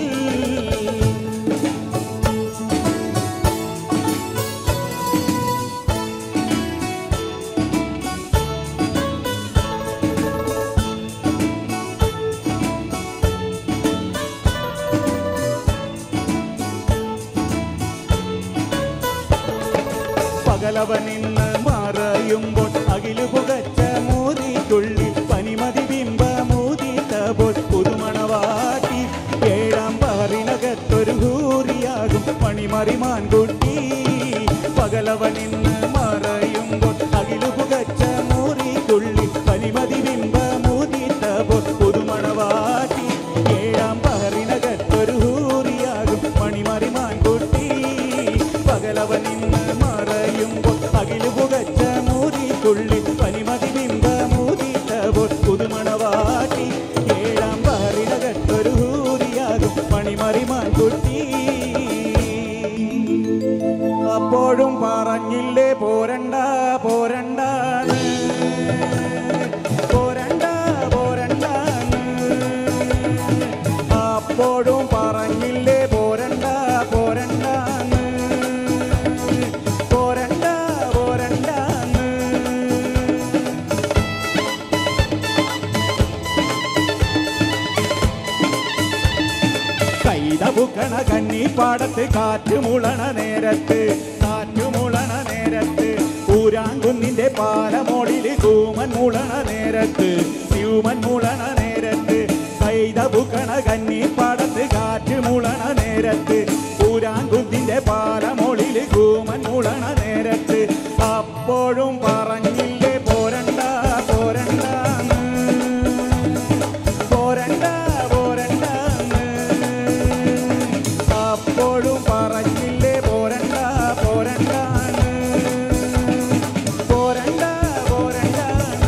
പകലവൻ ഇന്ന് മറയുമ്പോൾ അകിലു പുകച്ച മൂതിക്കുള്ളി പനിമതി ബിംബ മൂതിത്ത പോൽ പുതുമണവാട്ടി ഏഴാം ബഹറിനകത്തൊരു ഹൂറിയാകും മണിമറിമാൻ കുട്ടി. പകലവൻ ഇന്ന് മറയുമ്പോൾ അകിലു പുകച്ച മൂറിക്കുള്ളി പനിമതി ബിംബ മൂതിത്ത പോൽ പുതുമണവാട്ടി ഏഴാം ബഹറിനകത്തൊരു ഹൂറിയാകും മണിമറിമാൻ കുട്ടി. പകലവൻ ഇന്ന് മറയുമ്പോൾ അകിലു പുകച്ച മൂറിക്കുള്ളി പനിമതി ബിംബ മൂതിത്ത പോൽ പുതുമണവാട്ടി ഏഴാം ബഹറിനകത്തൊരു ഹൂറിയാകും മണിമറിമാൻ കുട്ടി. അപ്പോഴും പറഞ്ഞില്ലേ പോരണ്ട പോരണ്ട പോരണ്ട പോരണ്ട അപ്പോഴും പറഞ്ഞില്ലേ പോരണ്ട പോരണ്ട പോരണ്ട പോരണ്ട. കൈതപുക്കണ കന്നിപ്പാടത്ത് കാറ്റുമുളണ നേരത്ത് കാറ്റുമുളണ നേരത്ത് ഊരാങ്കുന്നിന്റെ പാലമോടില് കൂമൻ മുളണ നേരത്ത് സ്യൂമൻ മുളണ നേരത്ത് കൈതപുക്കണ കന്നിപ്പാടത്ത് കാറ്റുമുളണ നേരത്ത് ഊരാങ്കുന്നിന്റെ പാലമോടില് കൂമൻ മുളണ നേരത്ത് അപ്പോഴും പറഞ്ഞില്ലേ പോരണ്ട പോരണ്ട പോരണ്ട പോരണ്ട അപ്പോഴും പറഞ്ഞില്ലേ പോരണ്ട പോരണ്ട പോരണ്ട പോരണ്ട.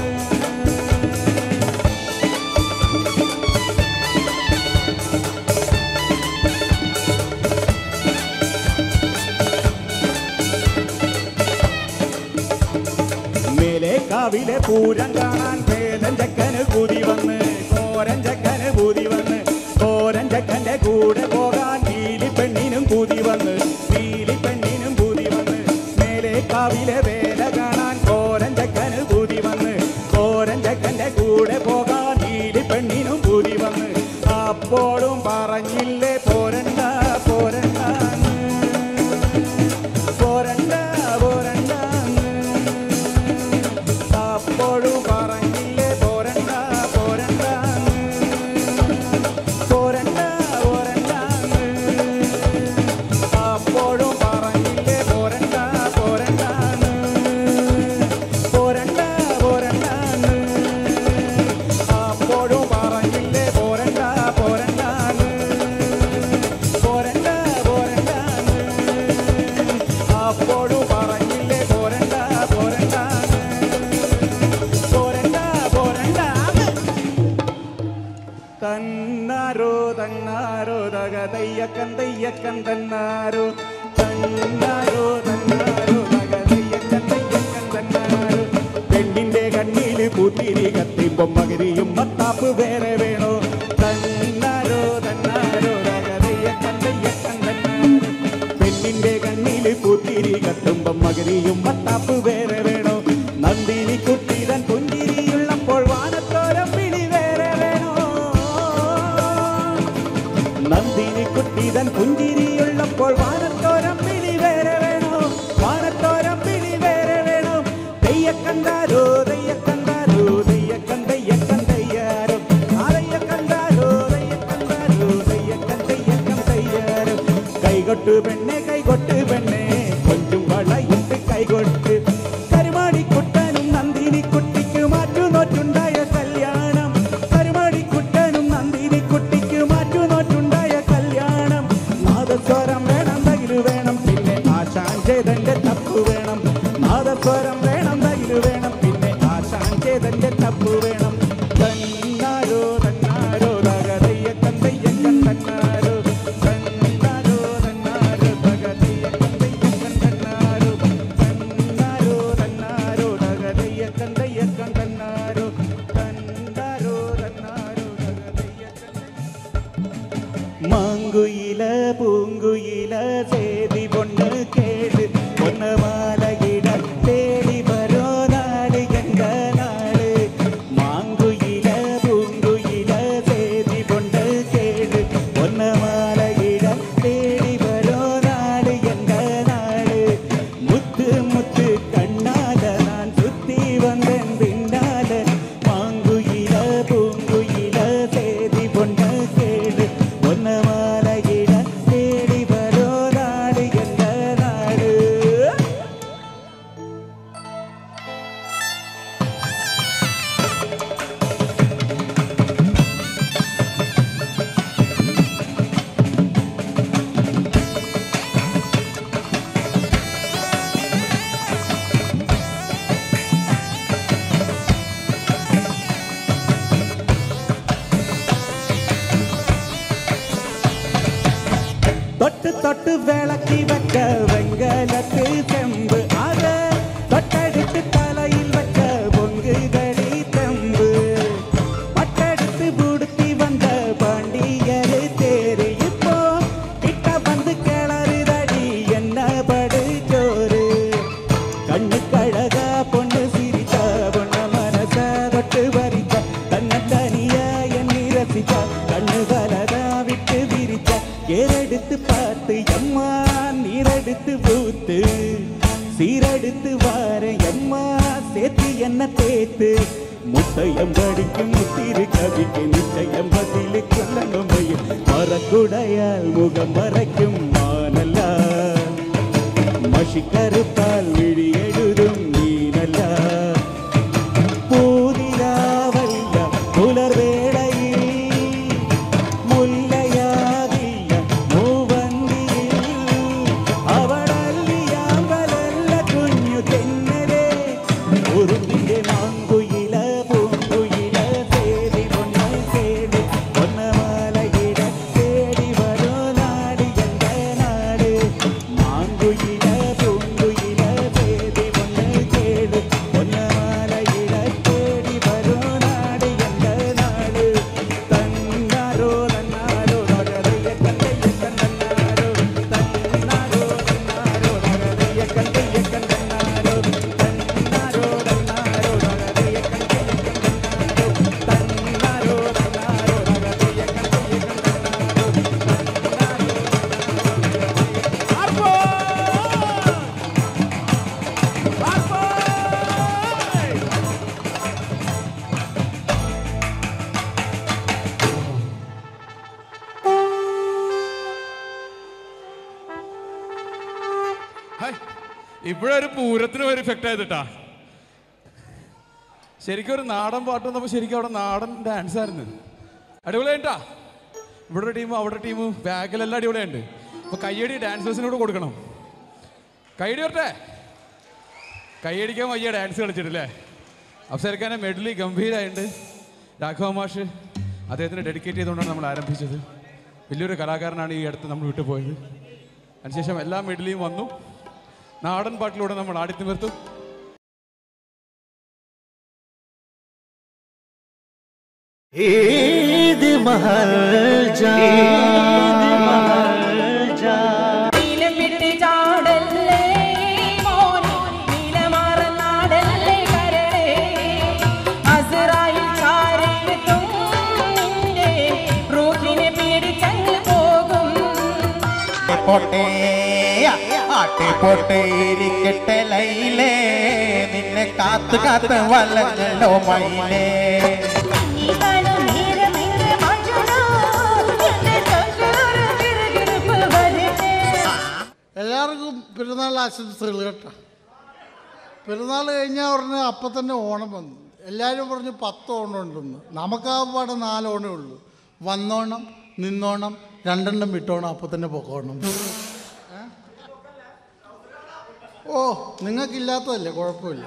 മേലേക്കാവിലെ പൂരം കാണാൻ ഭേദം ചക്കന് കൂതി വന്ന് കോരൻ ചക്കന് കൂതി വന്ന് കോരൻ ചക്കന്റെ കൂടെ പോകാൻ നീലി പെണ്ണിനും കൂതി വന്ന് നീലി പെണ്ണിനും കൂതി വന്ന് മേലേക്കാവിലെ വേല കാണാൻ കോരൻ ചക്കന് കൂതി വന്ന് കോരൻ ചക്കന്റെ കൂടെ പോകാൻ നീലി പെണ്ണിനും കൂതി വന്ന് അപ്പോഴും പറഞ്ഞില്ലേ അപ്പോഴും പറഞ്ഞില്ലേ പോരണ്ട പോരണ്ട പോരണ്ട പോരണ്ട തന്നാരോ തന്നാരോ തക തയ്യക്കൻ തയ്യക്കൻ തന്നാരോ തന്നാരോ തന്നാരോ തക തയ്യക്കൻ തയ്യക്കൻ തന്നാരോ പെണ്ണിന്റെ കണ്ണിൽ പൂത്തിരി കത്തിമ്പം മകരിയും മത്താപ്പ് വേറെ വേണോ തന്നാരോ തന്നാരോ തക തയ്യക്കൻ തയ്യക്കൻ തന്നാരോ പെണ്ണിന്റെ കണ്ണിൽ പൂത്തിരി കത്തുമ്പം മകരിയും മത്താപ്പ് വേറെ വേണോ നന്ദിനി കുട്ടിതൻ പുഞ്ചിരിയുള്ളപ്പോൾ വാനത്തോരം വിളി വേറെ വേണോ നന്ദിനി കുട്ടിതൻ പുഞ്ചിരിയുള്ളപ്പോൾ വാനത്തോരം വിളി വേറെ വേണോ വാനത്തോരം വിളി വേറെ വേണോ തെയ്യക്കണ്ടാരോ തെയ്യക്കണ്ടാരോ തെയ്യക്കൻ തെയ്യക്കൻ തെയ്യാരോ ആരയ്യക്കണ്ടാരോ തെയ്യക്കണ്ടാരോ തെയ്യക്കൻ തെയ്യക്കൻ തെയ്യാരോ കൈകൊട്ട് പെണ്ണെ കൈകൊട്ട് പെണ്ണെ കൊഞ്ചും വളയിട്ട് കൈകൊട്ട് കരുമാടിക്കുട്ടനും നന്ദിനി കുട്ടിക്ക് മാറ്റുനോറ്റുണ്ടായ കല്യാണം കരുമാടിക്കുട്ടനും നന്ദിനി കുട്ടിക്ക് മാറ്റുനോറ്റുണ്ടായ കല്യാണം നാദസ്വരം വേണം തകില് വേണം പിന്നെ ആശാൻ ചെയ്തന്റെ തപ്പ് വേണം നാദസ്വരം വേണം തകില് വേണം പിന്നെ ആശാൻ ചെയ്തന്റെ തപ്പ് വേണം തന്നാരോ തന്നാരോ തകതയ്യക്കൻ തയ്യക്കൻ തന്നാരോ തന്നാരോ തന്നാരോ തകതയ്യക്കൻ തയ്യക്കൻ തന്നാരോ തന്നാരോ തന്നാരോ തകതയ്യക്കൻ തയ്യക്കൻ തന്നാരോ തന്നാരോ തന്നാരോ തകതയ്യക്കൻ മാങ്കുയില പൂങ്കുയില சேதி பொண்ணு கேடு பொன்ன மாலையிட தேடி வரோ நாடு எங்க நாடு மாங்குயில பூங்குயில சேதி பொண்ணு கேடு பொன்ன மாலையிட தேடி வரோ நாடு எங்க நாடு முத்து முத்து கண்ணால நான் சுத்தி வந்தேன் பின்னால மாங்குயில பூங்குயில சேதி பொண்ணு கேடு பொன்ன மாலையிட தேடி வரோ நாடு எங்க நாடு தொட்டு தொட்டு விளக்கி வைக்க வெங்கலத்து செம்பு அத தொட்டெடுத்து தலையில் வைக்க பொங்குதடி தெம்பு பட்டெடுத்து புடுத்தி வந்த பாண்டியரு தேரு இப்போ கிட்ட வந்து கிளறுதடி என்ன படு சோறு கண்ணு கழகா பொண்ணு சிரிச்சா பொண்ண மனச தொட்டு வரிச்சா தன்னை தனியா எண்ணி ரசிச்சா கண்ணு வலதா விட்டு விரிச்சா ஏறெடுத்து பார்த்து எம்மா நீரெடுத்து ஊத்து சீரெடுத்து வார எம்மா சேர்த்து என்ன தேத்து முத்தையம் படிக்கும் முத்திரு கவிக்கு நிச்சயம் பதிலு கொள்ளணும் மரக்குடையால் முகம் மறைக்கும் மானல்லா மஷி கருப்பால் விழி எழுதும் நீனல்லா பூதிராவல்ல புலர் வேளையில் മുല്ലയാകില്ല മൂവന്തിയിൽ അവളല്ലിയാമ്പലല്ല കുഞ്ഞു തെന്നലേ ഉറുമ്പിന്റെ മാങ്കുയില പൂങ്കുയില തേടി പൊണ്ണ തേടി പൊന്നമാലയിട തേടി വരോ നാട് എന്റെ നാട് മാങ്കുയില പൂങ്കുയില തേടി പൊണ്ണ തേടി പൊന്നമാലയിട തേടി വരോ നാട് എന്റെ നാട് തന്നാരോ തന്നാരോ തകതയ്യക്കൻ തയ്യക്കൻ തന്നാരോ തന്നാരോ തന്നാരോ തകതയ്യക്കൻ തയ്യക്കൻ തന്നാരോ തന്നാരോ തന്നാരോ തകതയ്യക്കൻ തയ്യക്കൻ തന്നാരോ തന്നാരോ തന്നാരോ തകതയ്യക്കൻ തയ്യക്കൻ തന്നാരോ ആർപ്പോ ഇപ്പോഴൊരു പൂരത്തിന് ഒരു ഇഫക്റ്റ് ആയതിട്ടാ. ശരിക്കും ഒരു നാടൻ പാട്ട് വന്നപ്പോൾ ശരിക്കും അവിടെ നാടൻ ഡാൻസ് ആയിരുന്നു. അടിപൊളിയായിട്ടാ. ഇവിടെ ടീമും അവിടെ ടീമും ബാഗിലെല്ലാം അടിപൊളിയുണ്ട്. അപ്പോൾ കയ്യടി ഡാൻസേഴ്സിനോട് കൊടുക്കണം. കൈയടി വരട്ടെ. കൈയടിക്കാൻ വയ്യ ഡാൻസ് കളിച്ചിട്ടില്ലേ? അഫ്സൽഖാനെ മെഡലി ഗംഭീരമായിട്ടുണ്ട്. രാഘവ മാഷ് അദ്ദേഹത്തിന് ഡെഡിക്കേറ്റ് ചെയ്തുകൊണ്ടാണ് നമ്മൾ ആരംഭിച്ചത്. വലിയൊരു കലാകാരനാണ് ഈ അടുത്ത് നമ്മൾ വിട്ടുപോയത്. അതിനുശേഷം എല്ലാ മെഡലിയും വന്നു. നാടൻ പാട്ടിലൂടെ നമ്മൾ ആടിത്തിമിർത്തും. ഈദ് മഹൽ ജാ പോട്ടെ ആട്ടെ പോട്ടെ ഇരിക്കട്ടെ ലൈലേ നിന്നെ കാത്ത് കാത്ത് വലഞ്ഞല്ലോ മൈലേ. എല്ലാവർക്കും പെരുന്നാൾ ആശംസകൾ കേട്ടോ. പെരുന്നാൾ കഴിഞ്ഞാൽ ഉടനെ അപ്പം തന്നെ ഓണം വന്നു. എല്ലാവരും പറഞ്ഞു പത്ത് ഓണം ഉണ്ടെന്ന്. നമുക്കാപാടെ നാല് ഓണേ ഉള്ളൂ. വന്നോണം, നിന്നോണം, രണ്ടെണ്ണം വിട്ടോണം, അപ്പം തന്നെ പൊക്കോണം. ഓ നിങ്ങൾക്കില്ലാത്തതല്ലേ, കുഴപ്പമില്ല.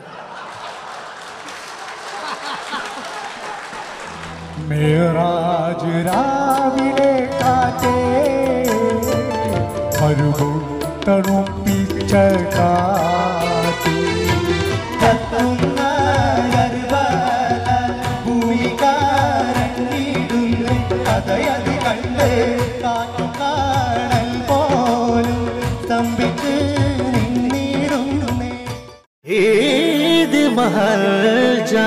മേറാജ് രാവിലെ കാറ്റേ തണുപ്പിച്ച കാറ്റേ കത്തുന്ന ഭൂമികാരങ്ങിടുന്നു കഥയതി കണ്ട് കാറ്റു കാണൽ പോലും സ്തംഭിച്ച് നിന്നിടുന്നേ. ഈദ് മഹൽ ജാ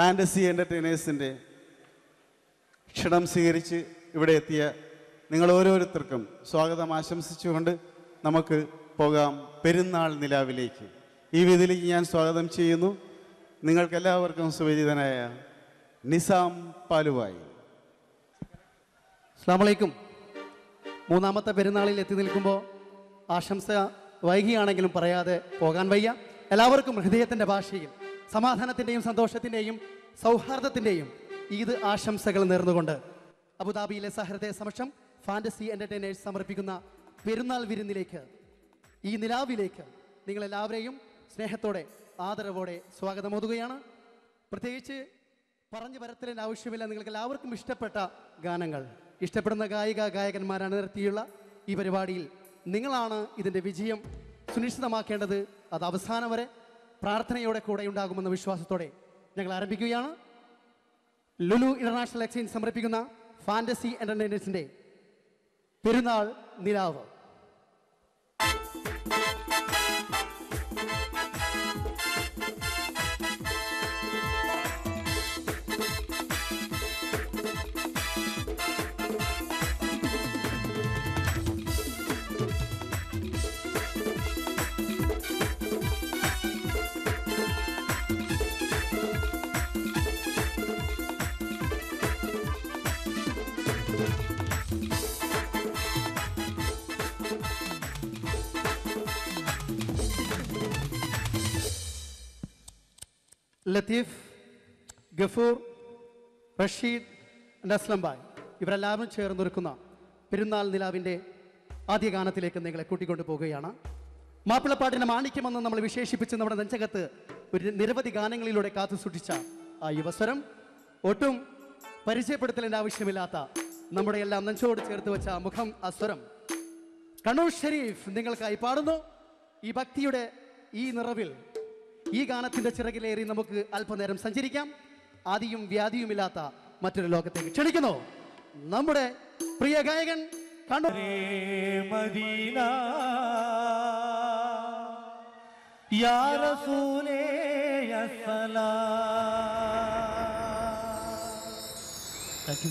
ഫാൻറ്റസി എൻ്റർടൈനേഴ്സിൻ്റെ ക്ഷണം സ്വീകരിച്ച് ഇവിടെ എത്തിയ നിങ്ങൾ ഓരോരുത്തർക്കും സ്വാഗതം ആശംസിച്ചുകൊണ്ട് നമുക്ക് പോകാം പെരുന്നാൾ നിലാവിലേക്ക്. ഈ വേദിയിലേക്ക് ഞാൻ സ്വാഗതം ചെയ്യുന്നു നിങ്ങൾക്കെല്ലാവർക്കും സുപരിചിതനായ നിസാം പാലുവായി. അസ്സലാമു അലൈക്കും. മൂന്നാമത്തെ പെരുന്നാളിൽ എത്തി നിൽക്കുമ്പോൾ ആശംസ വൈകിയാണെങ്കിലും പറയാതെ പോകാൻ വയ്യ. എല്ലാവർക്കും ഹൃദയത്തിൻ്റെ ഭാഷയിൽ സമാധാനത്തിൻ്റെയും സന്തോഷത്തിൻ്റെയും സൗഹാർദ്ദത്തിൻ്റെയും ഈദ് ആശംസകൾ നേർന്നുകൊണ്ട് അബുദാബിയിലെ സഹൃദയ സമക്ഷം ഫാൻറ്റസി എൻ്റർടൈനേഴ്സ് സമർപ്പിക്കുന്ന പെരുന്നാൾ വിരുന്നിലേക്ക്, ഈ നിലാവിലേക്ക് നിങ്ങളെല്ലാവരെയും സ്നേഹത്തോടെ ആദരവോടെ സ്വാഗതമോതുകയാണ്. പ്രത്യേകിച്ച് പറഞ്ഞു വരത്തിൻ്റെ ആവശ്യമില്ല. നിങ്ങൾക്ക് എല്ലാവർക്കും ഇഷ്ടപ്പെട്ട ഗാനങ്ങൾ ഇഷ്ടപ്പെടുന്ന ഗായിക ഗായകന്മാരാണ് നിർത്തിയുള്ള ഈ പരിപാടിയിൽ നിങ്ങളാണ് ഇതിൻ്റെ വിജയം സുനിശ്ചിതമാക്കേണ്ടത്. അത് അവസാനം വരെ പ്രാർത്ഥനയോടെ കൂടെ ഉണ്ടാകുമെന്ന വിശ്വാസത്തോടെ ഞങ്ങൾ ആരംഭിക്കുകയാണ്. ലുലു ഇന്റർനാഷണൽ എക്സ്ചേഞ്ച് സമർപ്പിക്കുന്ന ഫാൻറ്റസി എൻ്റർടൈനേഴ്സിൻ്റെ പെരുന്നാൾ നിലാവ്. ലത്തീഫ്, ഗഫൂർ, റഷീദ്, അസ്ലം ബായ് ഇവരെല്ലാവരും ചേർന്നൊരുക്കുന്ന പെരുന്നാൾ നിലാവിൻ്റെ ആദ്യ ഗാനത്തിലേക്ക് നിങ്ങളെ കൂട്ടിക്കൊണ്ടു പോകുകയാണ്. മാപ്പിളപ്പാട്ടിൻ്റെ മാണിക്യമെന്ന് നമ്മൾ വിശേഷിപ്പിച്ച് നമ്മുടെ നെഞ്ചകത്ത് ഒരു നിരവധി ഗാനങ്ങളിലൂടെ കാത്തു സൂക്ഷിച്ച ആ യുവസ്വരം, ഒട്ടും പരിചയപ്പെടുത്തലിൻ്റെ ആവശ്യമില്ലാത്ത നമ്മുടെ എല്ലാം നെഞ്ചോട് ചേർത്ത് വെച്ച മുഖം അസ്വരം കണ്ണൂർ ഷരീഫ് നിങ്ങൾക്കായി പാടുന്നു. ഈ ഭക്തിയുടെ ഈ നിറവിൽ ഈ ഗാനത്തിന്റെ ചിറകിലേറി നമുക്ക് അല്പനേരം സഞ്ചരിക്കാം. ആദിയും വ്യാധിയുമില്ലാത്ത മറ്റൊരു ലോകത്തേക്ക് ക്ഷണിക്കുന്നു നമ്മുടെ പ്രിയ ഗായകൻ കണ്ണൂർ മദീന യാ റസൂലേ അസ്സലാം. Thank you.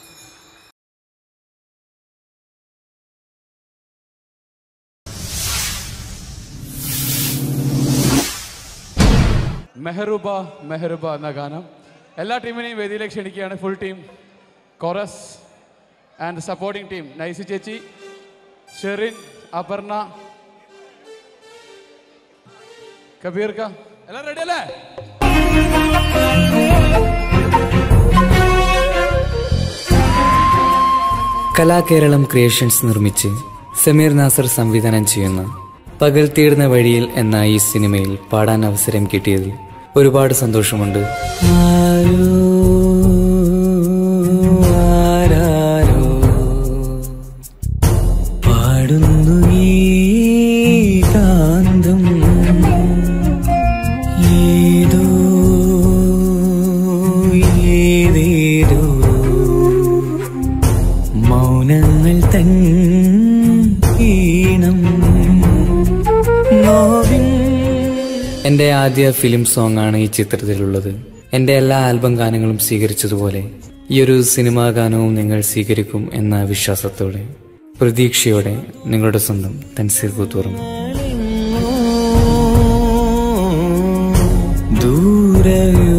മെഹറുബ മെഹറുബ എന്ന ഗാനം എല്ലാ ടീമിനെയും വേദിയിലേക്ക് ക്ഷണിക്കുകയാണ്. Full team, chorus and supporting team, Nicy ചേച്ചി, ഷെറിൻ, അപർണ, കബീർ ക, എല്ലാം റെഡി അല്ലേ? കലാകേരളം ക്രിയേഷൻസ് നിർമ്മിച്ച് സമീർ നാസർ സംവിധാനം ചെയ്യുന്ന പകൽ തീർന്ന വഴിയിൽ എന്ന ഈ സിനിമയിൽ പാടാൻ അവസരം കിട്ടിയതിൽ ഒരുപാട് സന്തോഷമുണ്ട്. ആരോ ആരാരോ പാടുന്നു ഈ കാന്തം, ഏതോ ഏതേതോ മൗനങ്ങൾ തൻ ഈണം. എൻ്റെ ആദ്യ ഫിലിം സോങ് ആണ് ഈ ചിത്രത്തിലുള്ളത്. എൻ്റെ എല്ലാ ആൽബം ഗാനങ്ങളും സ്വീകരിച്ചതുപോലെ ഈ ഒരു സിനിമാ ഗാനവും നിങ്ങൾ സ്വീകരിക്കും എന്ന വിശ്വാസത്തോടെ പ്രതീക്ഷയോടെ നിങ്ങളുടെ സ്വന്തം തൻസീർ കൂത്തുറം. ദൂരയോ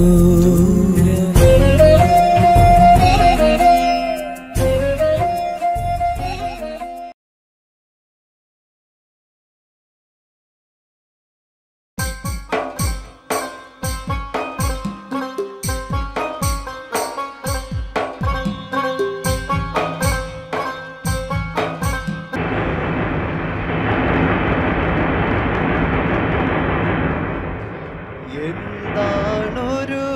എന്താണൊരു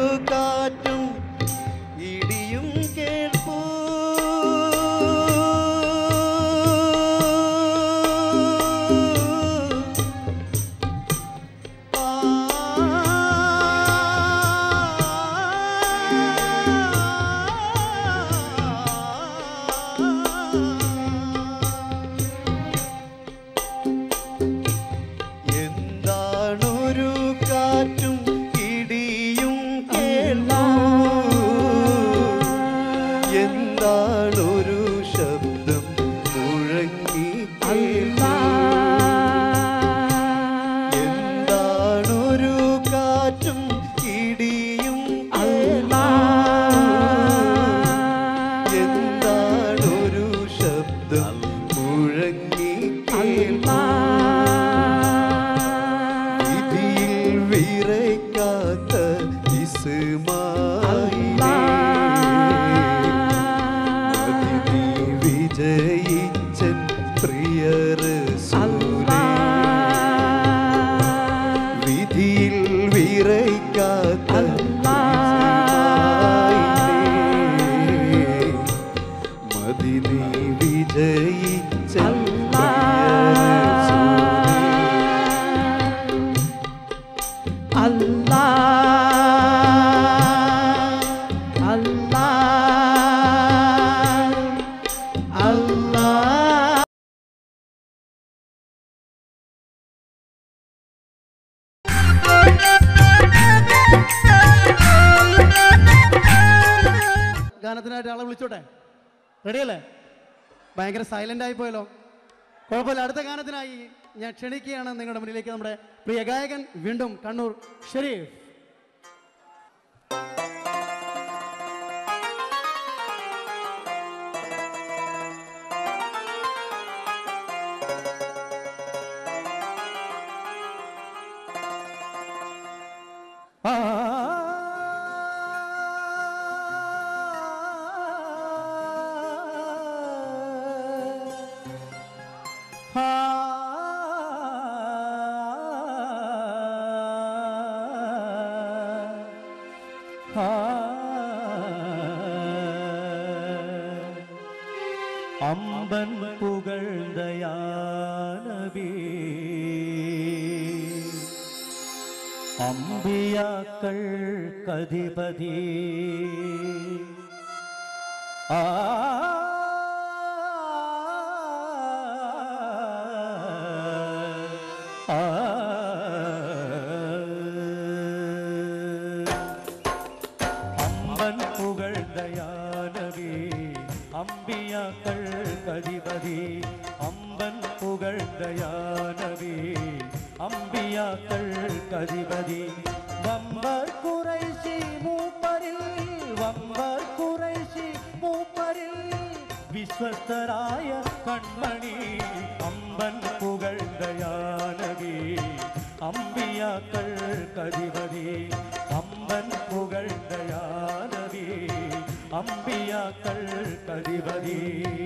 എന്താണൊരു ശബ്ദം മുഴങ്ങി എന്താണൊരു കാറ്റും ഇടിയും എന്താണൊരു ശബ്ദം മുഴങ്ങി വിധിയിൽ വിറയ്ക്കാത്ത വിജയിച്ചൻ പ്രിയരസൂലേ വിധിയിൽ വിറയ്ക്കാത്ത മതി നീ വിജയിച്ചൻ ഗാനത്തിനായിട്ട് ആളെ വിളിച്ചോട്ടെ? റെഡിയല്ലേ? ഭയങ്കര സൈലന്റ് ആയി പോയല്ലോ. കുഴപ്പമില്ല. അടുത്ത ഗാനത്തിനായി ഞാൻ ക്ഷണിക്കുകയാണ് നിങ്ങളുടെ മുന്നിലേക്ക് നമ്മുടെ പ്രിയ ഗായകൻ വീണ്ടും കണ്ണൂർ ഷെരീഫ്. അമ്പൻ പുകഴ്ന്തയാനബി അമ്പിയാക്കൾ കധിപതി ആ അമ്പൻ പുകഴ്ന്തയാനബി അമ്പിയാക്കൾ കധിപതി അമ്പൻ പുകഴ്ന്തയാനബി അമ്പിയാക്കൾ കധിപതി വമ്പർ ഖുറൈശി മൂപ്പരിൽ വമ്പർ ഖുറൈശി മൂപ്പരിൽ വിശ്വസ്തരായ കൺമണി അമ്പൻ പുകഴ്ന്തയാനബി അമ്പിയാക്കൾ കധിപതി അമ്പൻ പുകഴ്ന്തയാനബി അമ്പിയാക്കൾ കധിപതി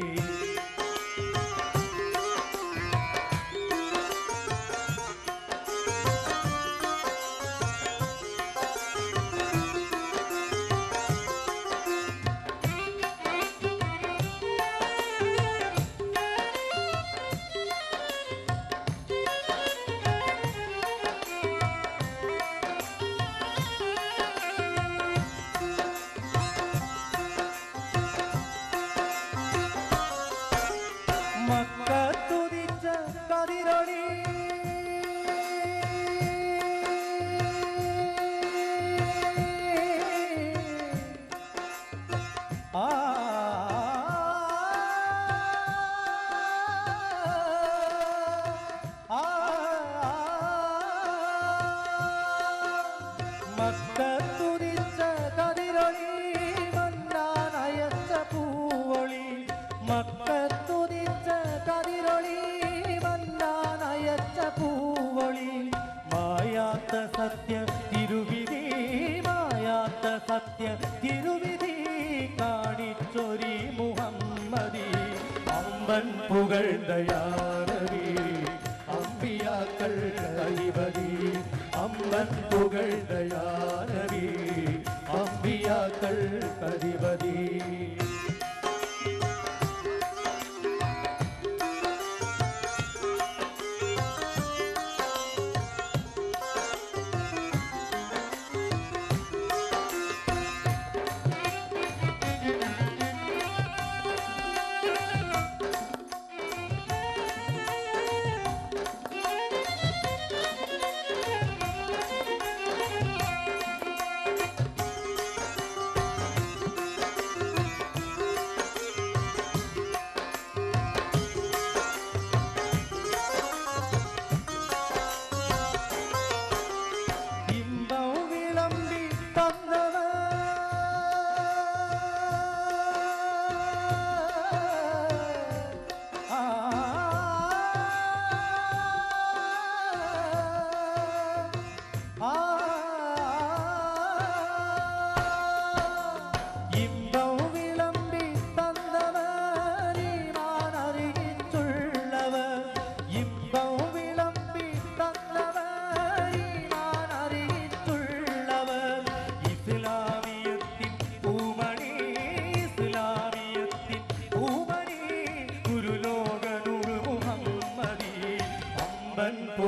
മക്കത്തുദിച്ച കതിരൊളി ആ മക്കത്തുദിച്ച കതിരൊളി മന്നാനയച്ച പൂവൊളി മക്കത്തുദിച്ച കതിരൊളി മന്നാനയച്ച പൂവൊളി മായാത്ത സത്യ തിരുവിധി മായാത്ത സത്യ തിരുവിധി കാണിച്ചൊരി മുഹമ്മദി അമ്പൻ പുകഴ്ന്തയാനബി അമ്പിയാക്കൾ കധിപതി അമ്പൻ പുകഴ്ന്തയാനബി അമ്പിയാക്കൾ കധിപതി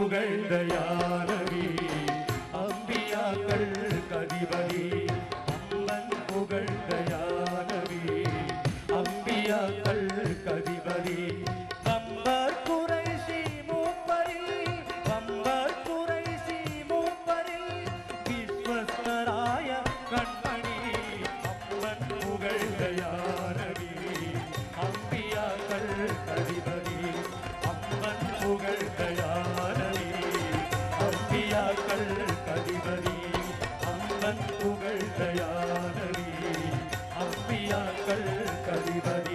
പുകഴ്തയാനവി അമ്പിയാക്കൾ കതിപതി അമ്മൻ പുകഴ്തയാനവി അമ്പിയാക്കൾ കതിപതി അമ്പർ കുറൈശി മൂപ്പരിൽ അമ്പർ കുറൈശി മൂപ്പരിൽ വിശ്വസ്തരായ കൺമണി അമ്മൻ പുകഴ്തയാനവി അമ്പിയാക്കൾ കതിപതി അമ്മൻ പുകഴ്തയാനവി അമ്പിയാക്കൾ കതിപതി അമ്മൻ പുകഴ്തയാനവി അമ്പിയാക്കൾ കതിപതി.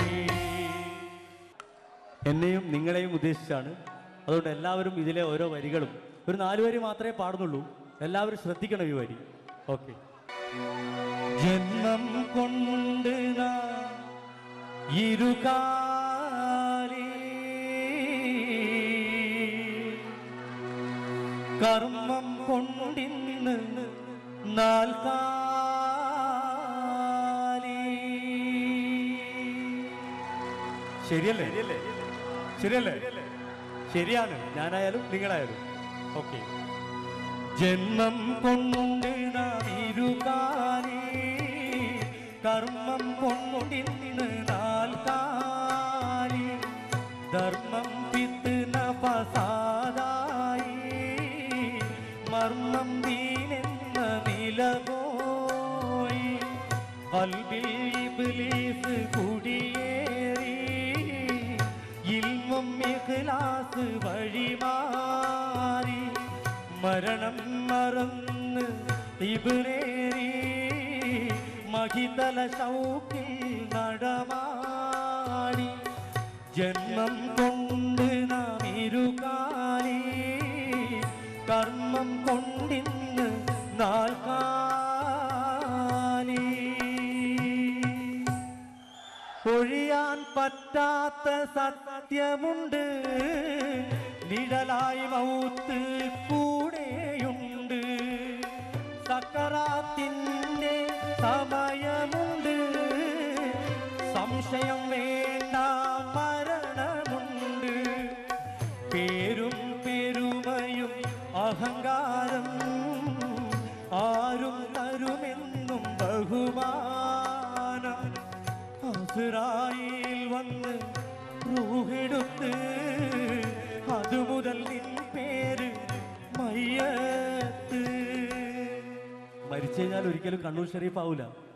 എന്നെയും നിങ്ങളെയും ഉദ്ദേശിച്ചാണ്. അതുകൊണ്ട് എല്ലാവരും ഇതിലെ ഓരോ വരികളും ഒരു നാല് വരി മാത്രമേ പാടുന്നുള്ളൂ. എല്ലാവരും ശ്രദ്ധിക്കണം ഈ വരി. ഓക്കെ. ജന്മം കൊണ്ട് നാം ഇരുകാലി കർമ്മം കൊണ്ടിന്ന് നാൽക്കാലി. ശരിയല്ലേ ശരിയല്ലേ ശരിയാണ്. ഞാനായാലും നിങ്ങളായാലും ഓക്കെ. ജന്മം കൊണ്ട് നാം ഇരുകാലി കർമ്മം കൊണ്ടിന്ന് നാൽക്കാലി ധർമ്മം വിത്ത് നഫസാദായി മർമ്മം ദീനെന്ന നിലപോയി ഖൽബിൽ ഇബ്ലീസ് കുടിയേറി ഇൽമും ഇഖ്ലാസ് വഴിമാറി മരണം മറന്ന് ഇബ്രേറി മഹിതല ശൗക്കിൽ നടമാടി ജന്മം കൊണ്ട് നാം ഇരുകാലി കർമ്മം കൊണ്ടിന്ന് നാൽക്കാലി. ഒഴിയാൻ പറ്റാത്ത സത്യമുണ്ട് നിഴലായി മൗത്ത് കൂടെയുണ്ട് സക്കറാത്തിന്റെ സമയമുണ്ട് സംശയം വേണ്ട മരണമുണ്ട് പേരും പെരുമയും അഹങ്കാരം ആരും തരുമെന്നും ബഹുമാനം അസ്റായിൽ വന്ന് റൂഹെടുത്ത് അതുമുതൽ നിൻ പേര് മയ്യത്ത്. മരിച്ചു കഴിഞ്ഞാൽ ഒരിക്കലും കണ്ണൂർ ഷരീഫ് ആവൂല.